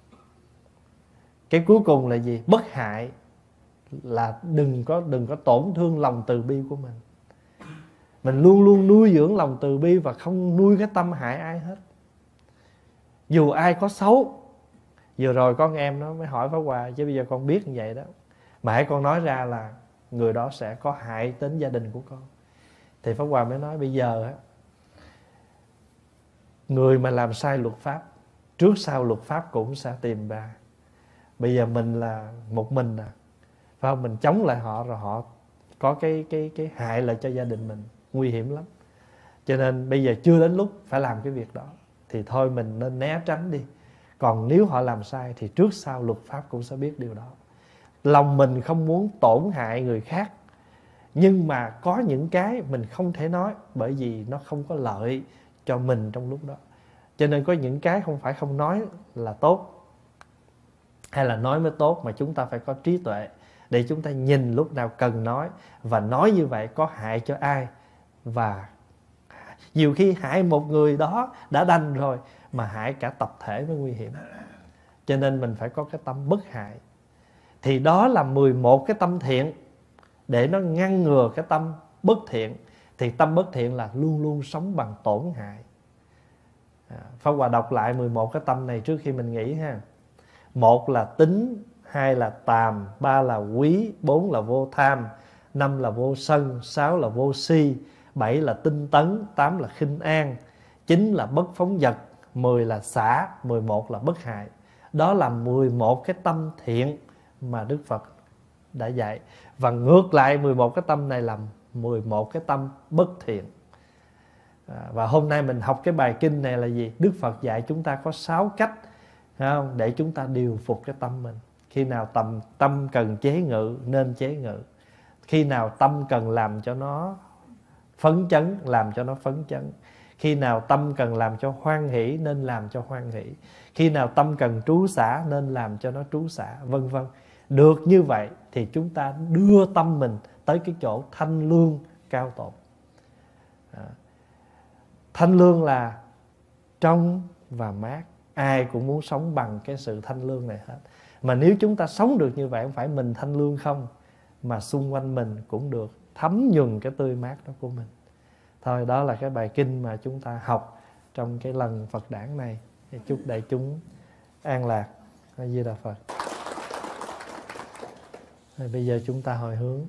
Cái cuối cùng là gì? Bất hại. Là đừng có đừng có tổn thương lòng từ bi của mình. Mình luôn luôn nuôi dưỡng lòng từ bi và không nuôi cái tâm hại ai hết. Dù ai có xấu. Vừa rồi con em nó mới hỏi Pháp Hòa, chứ bây giờ con biết như vậy đó, mà hãy con nói ra là người đó sẽ có hại đến gia đình của con. Thì Pháp Hòa mới nói bây giờ á, người mà làm sai luật pháp, trước sau luật pháp cũng sẽ tìm ra. Bây giờ mình là một mình à, phải không? Mình chống lại họ rồi họ có cái cái cái hại lại cho gia đình mình, nguy hiểm lắm. Cho nên bây giờ chưa đến lúc phải làm cái việc đó, thì thôi mình nên né tránh đi. Còn nếu họ làm sai thì trước sau luật pháp cũng sẽ biết điều đó. Lòng mình không muốn tổn hại người khác, nhưng mà có những cái mình không thể nói, bởi vì nó không có lợi cho mình trong lúc đó. Cho nên có những cái không phải không nói là tốt, hay là nói mới tốt, mà chúng ta phải có trí tuệ để chúng ta nhìn lúc nào cần nói, và nói như vậy có hại cho ai. Và nhiều khi hại một người đó đã đành rồi, mà hại cả tập thể mới nguy hiểm. Cho nên mình phải có cái tâm bất hại. Thì đó là mười một cái tâm thiện, để nó ngăn ngừa cái tâm bất thiện. Thì tâm bất thiện là luôn luôn sống bằng tổn hại. Pháp Hòa đọc lại mười một cái tâm này trước khi mình nghỉ ha. Một là tính, hai là tàm, ba là quý, bốn là vô tham, năm là vô sân, sáu là vô si, bảy là tinh tấn, tám là khinh an, chín là bất phóng dật, mười là xả, mười một là bất hại. Đó là mười một cái tâm thiện mà Đức Phật đã dạy. Và ngược lại mười một cái tâm này là mười một cái tâm bất thiện. à, Và hôm nay mình học cái bài kinh này là gì? Đức Phật dạy chúng ta có sáu cách, không? Để chúng ta điều phục cái tâm mình. Khi nào tâm, tâm cần chế ngự nên chế ngự. Khi nào tâm cần làm cho nó phấn chấn, làm cho nó phấn chấn. Khi nào tâm cần làm cho hoan hỷ nên làm cho hoan hỷ. Khi nào tâm cần trú xả nên làm cho nó trú xả, vân vân. Được như vậy thì chúng ta đưa tâm mình tới cái chỗ thanh lương cao tột. à. Thanh lương là trong và mát. Ai cũng muốn sống bằng cái sự thanh lương này hết. Mà nếu chúng ta sống được như vậy, không phải mình thanh lương không, mà xung quanh mình cũng được thấm nhuần cái tươi mát đó của mình. Thôi đó là cái bài kinh mà chúng ta học trong cái lần Phật đản này. Chúc đại chúng an lạc. A Di Đà Phật. Rồi bây giờ chúng ta hồi hướng.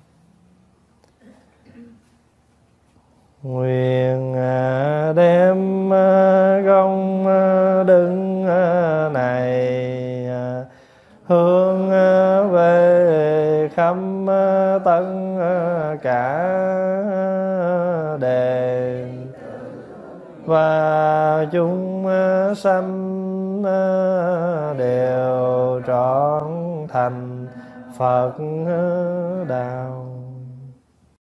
Nguyện đem công đức này hướng về khắp tất cả đề, và chúng sanh đều trọn thành Phật đạo.